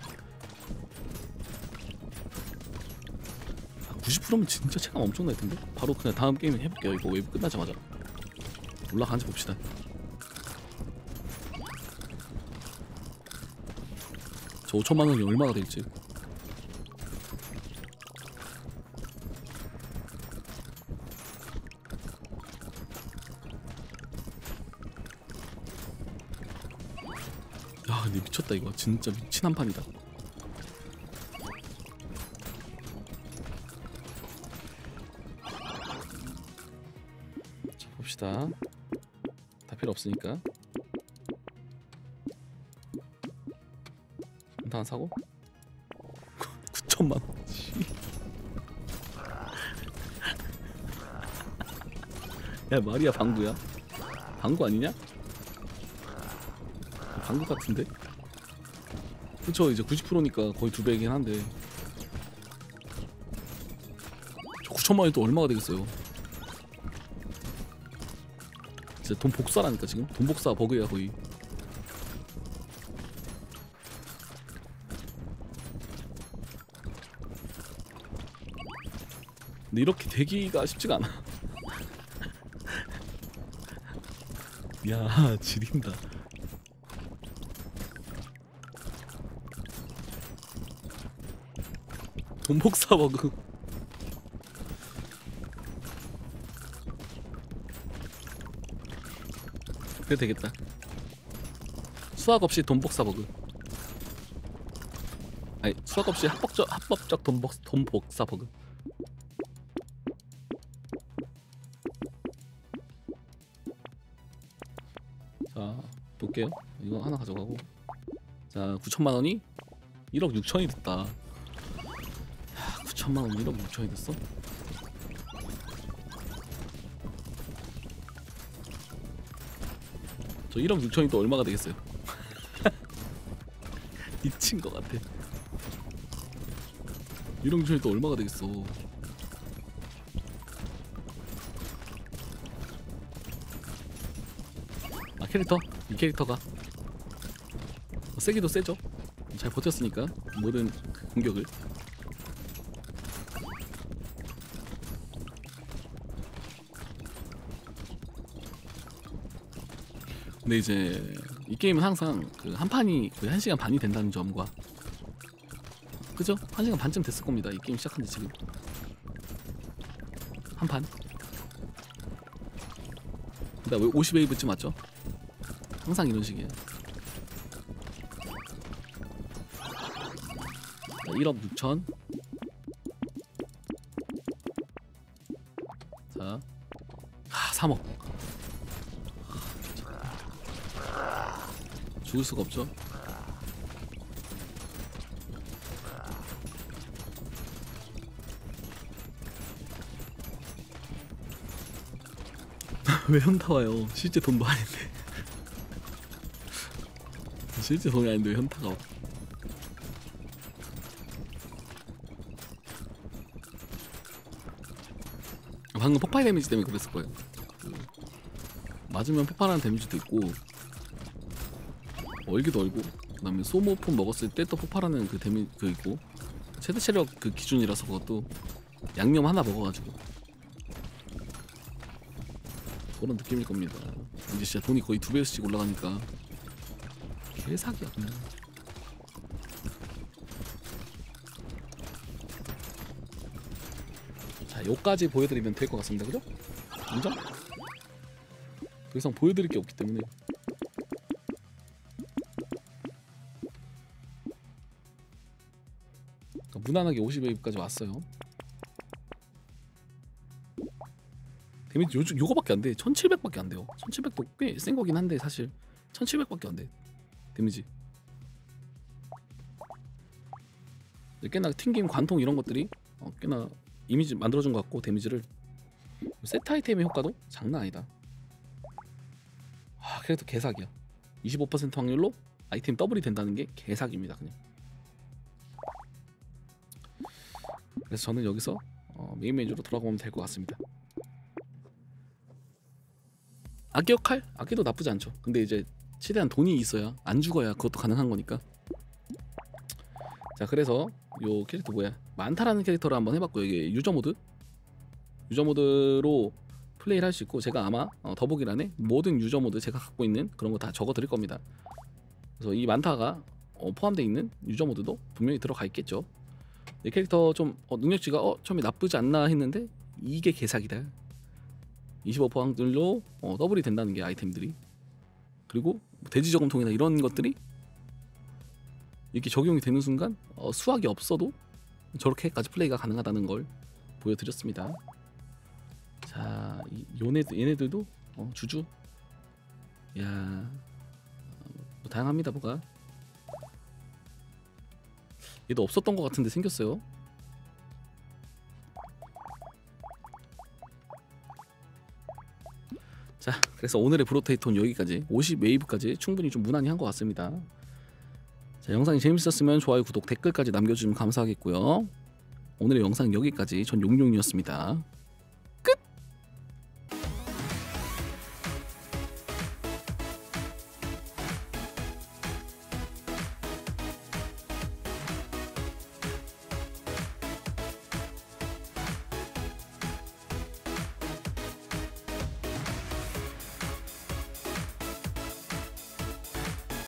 90%면 진짜 체감 엄청날 텐데. 바로 그냥 다음 게임 해볼게요. 이거 웨이브 끝나자마자 올라가는지 봅시다. 저 5,000,000원이 얼마가 될지. 야 근데 미쳤다 이거. 진짜 미친 한판이다. 자 봅시다. 다 필요 없으니까 하나 사고 9,000,000원. 야 말이야 방구야? 방구 아니냐? 방구 같은데? 그쵸 이제 90%니까 거의 2배이긴 한데 저 9,000,000원이 또 얼마가 되겠어요. 진짜 돈 복사라니까 지금. 돈 복사 버그야 거의. 근데 이렇게 되기가 쉽지가 않아. 야 지린다. 돈 복사 버그. 그래 되겠다. 수학 없이 돈 복사 버그. 아니 수학 없이 합법적 돈 복사 버그. 자 볼게요. 이거 하나 가져가고. 자 9,000,000원이 1억 6천이 됐다. 9,000,000원 1억 6천이 됐어? 저 1억 6천이 또 얼마가 되겠어요? 미친 것 같아. 1억 6천이 또 얼마가 되겠어? 아 캐릭터? 이 캐릭터가 세기도 세죠? 잘 버텼으니까 모든 공격을. 근데 이제 이 게임은 항상 그 한 판이 거의 1시간 반이 된다는 점과, 그죠? 1시간 반쯤 됐을 겁니다. 이 게임 시작한 지 지금 한 판. 근데 50웨이브쯤 맞죠? 항상 이런 식이에요. 1억 6천. 자 3억. 죽을 수가 없죠. 왜 현타 와요? 실제 돈도 아닌데. 실제 돈이 아닌데 왜 현타가 와? 방금 폭발 데미지 때문에 그랬을 거예요. 맞으면 폭발하는 데미지도 있고, 얼기도 얼고, 그다음에 소모폰 먹었을 때 또 폭발하는 그 데미지 그 있고, 최대 체력 그 기준이라서 그것도 양념 하나 먹어가지고 그런 느낌일 겁니다. 이제 진짜 돈이 거의 2배씩 올라가니까 개사기야 그냥. 자, 요까지 보여드리면 될 것 같습니다. 그죠? 인정? 더 이상 보여드릴 게 없기 때문에. 그러니까 무난하게 50웨이브까지 왔어요. 데미지 요거밖에 안 돼. 1700밖에 안 돼요. 1700도 꽤 센 거긴 한데 사실 1700밖에 안 돼. 데미지. 꽤나 튕김, 관통 이런 것들이 꽤나 이미지 만들어준 것 같고, 데미지를 세트 아이템의 효과도 장난 아니다. 그래도 개사기야. 25% 확률로 아이템 더블이 된다는 게 개사기입니다 그냥. 그래서 저는 여기서 메인 메뉴로 돌아가면 될 것 같습니다. 악기 역할? 악기도 나쁘지 않죠. 근데 이제 최대한 돈이 있어야, 안 죽어야 그것도 가능한 거니까. 자, 그래서 요 캐릭터 뭐야, 만타라는 캐릭터를 한번 해봤고요. 이게 유저 모드로 플레이를 할 수 있고, 제가 아마 더보기란에 모든 유저 모드 제가 갖고 있는 그런 거 다 적어 드릴 겁니다. 그래서 이 만타가 포함되어 있는 유저 모드도 분명히 들어가 있겠죠. 이 캐릭터 좀 능력치가 처음에 나쁘지 않나 했는데 이게 개사기다. 25% 확률로 더블이 된다는 게 아이템들이. 그리고 돼지 저금통이나 이런 것들이 이렇게 적용이 되는 순간 수학이 없어도 저렇게까지 플레이가 가능하다는 걸 보여드렸습니다. 자, 얘네들도 주주. 야, 뭐 다양합니다. 뭐가 얘도 없었던 것 같은데 생겼어요. 자, 그래서 오늘의 브로테이톤 여기까지 50웨이브까지 충분히 좀 무난히 한 것 같습니다. 자, 영상이 재밌었으면 좋아요, 구독, 댓글까지 남겨주시면 감사하겠고요. 오늘의 영상 여기까지. 전 용용이었습니다.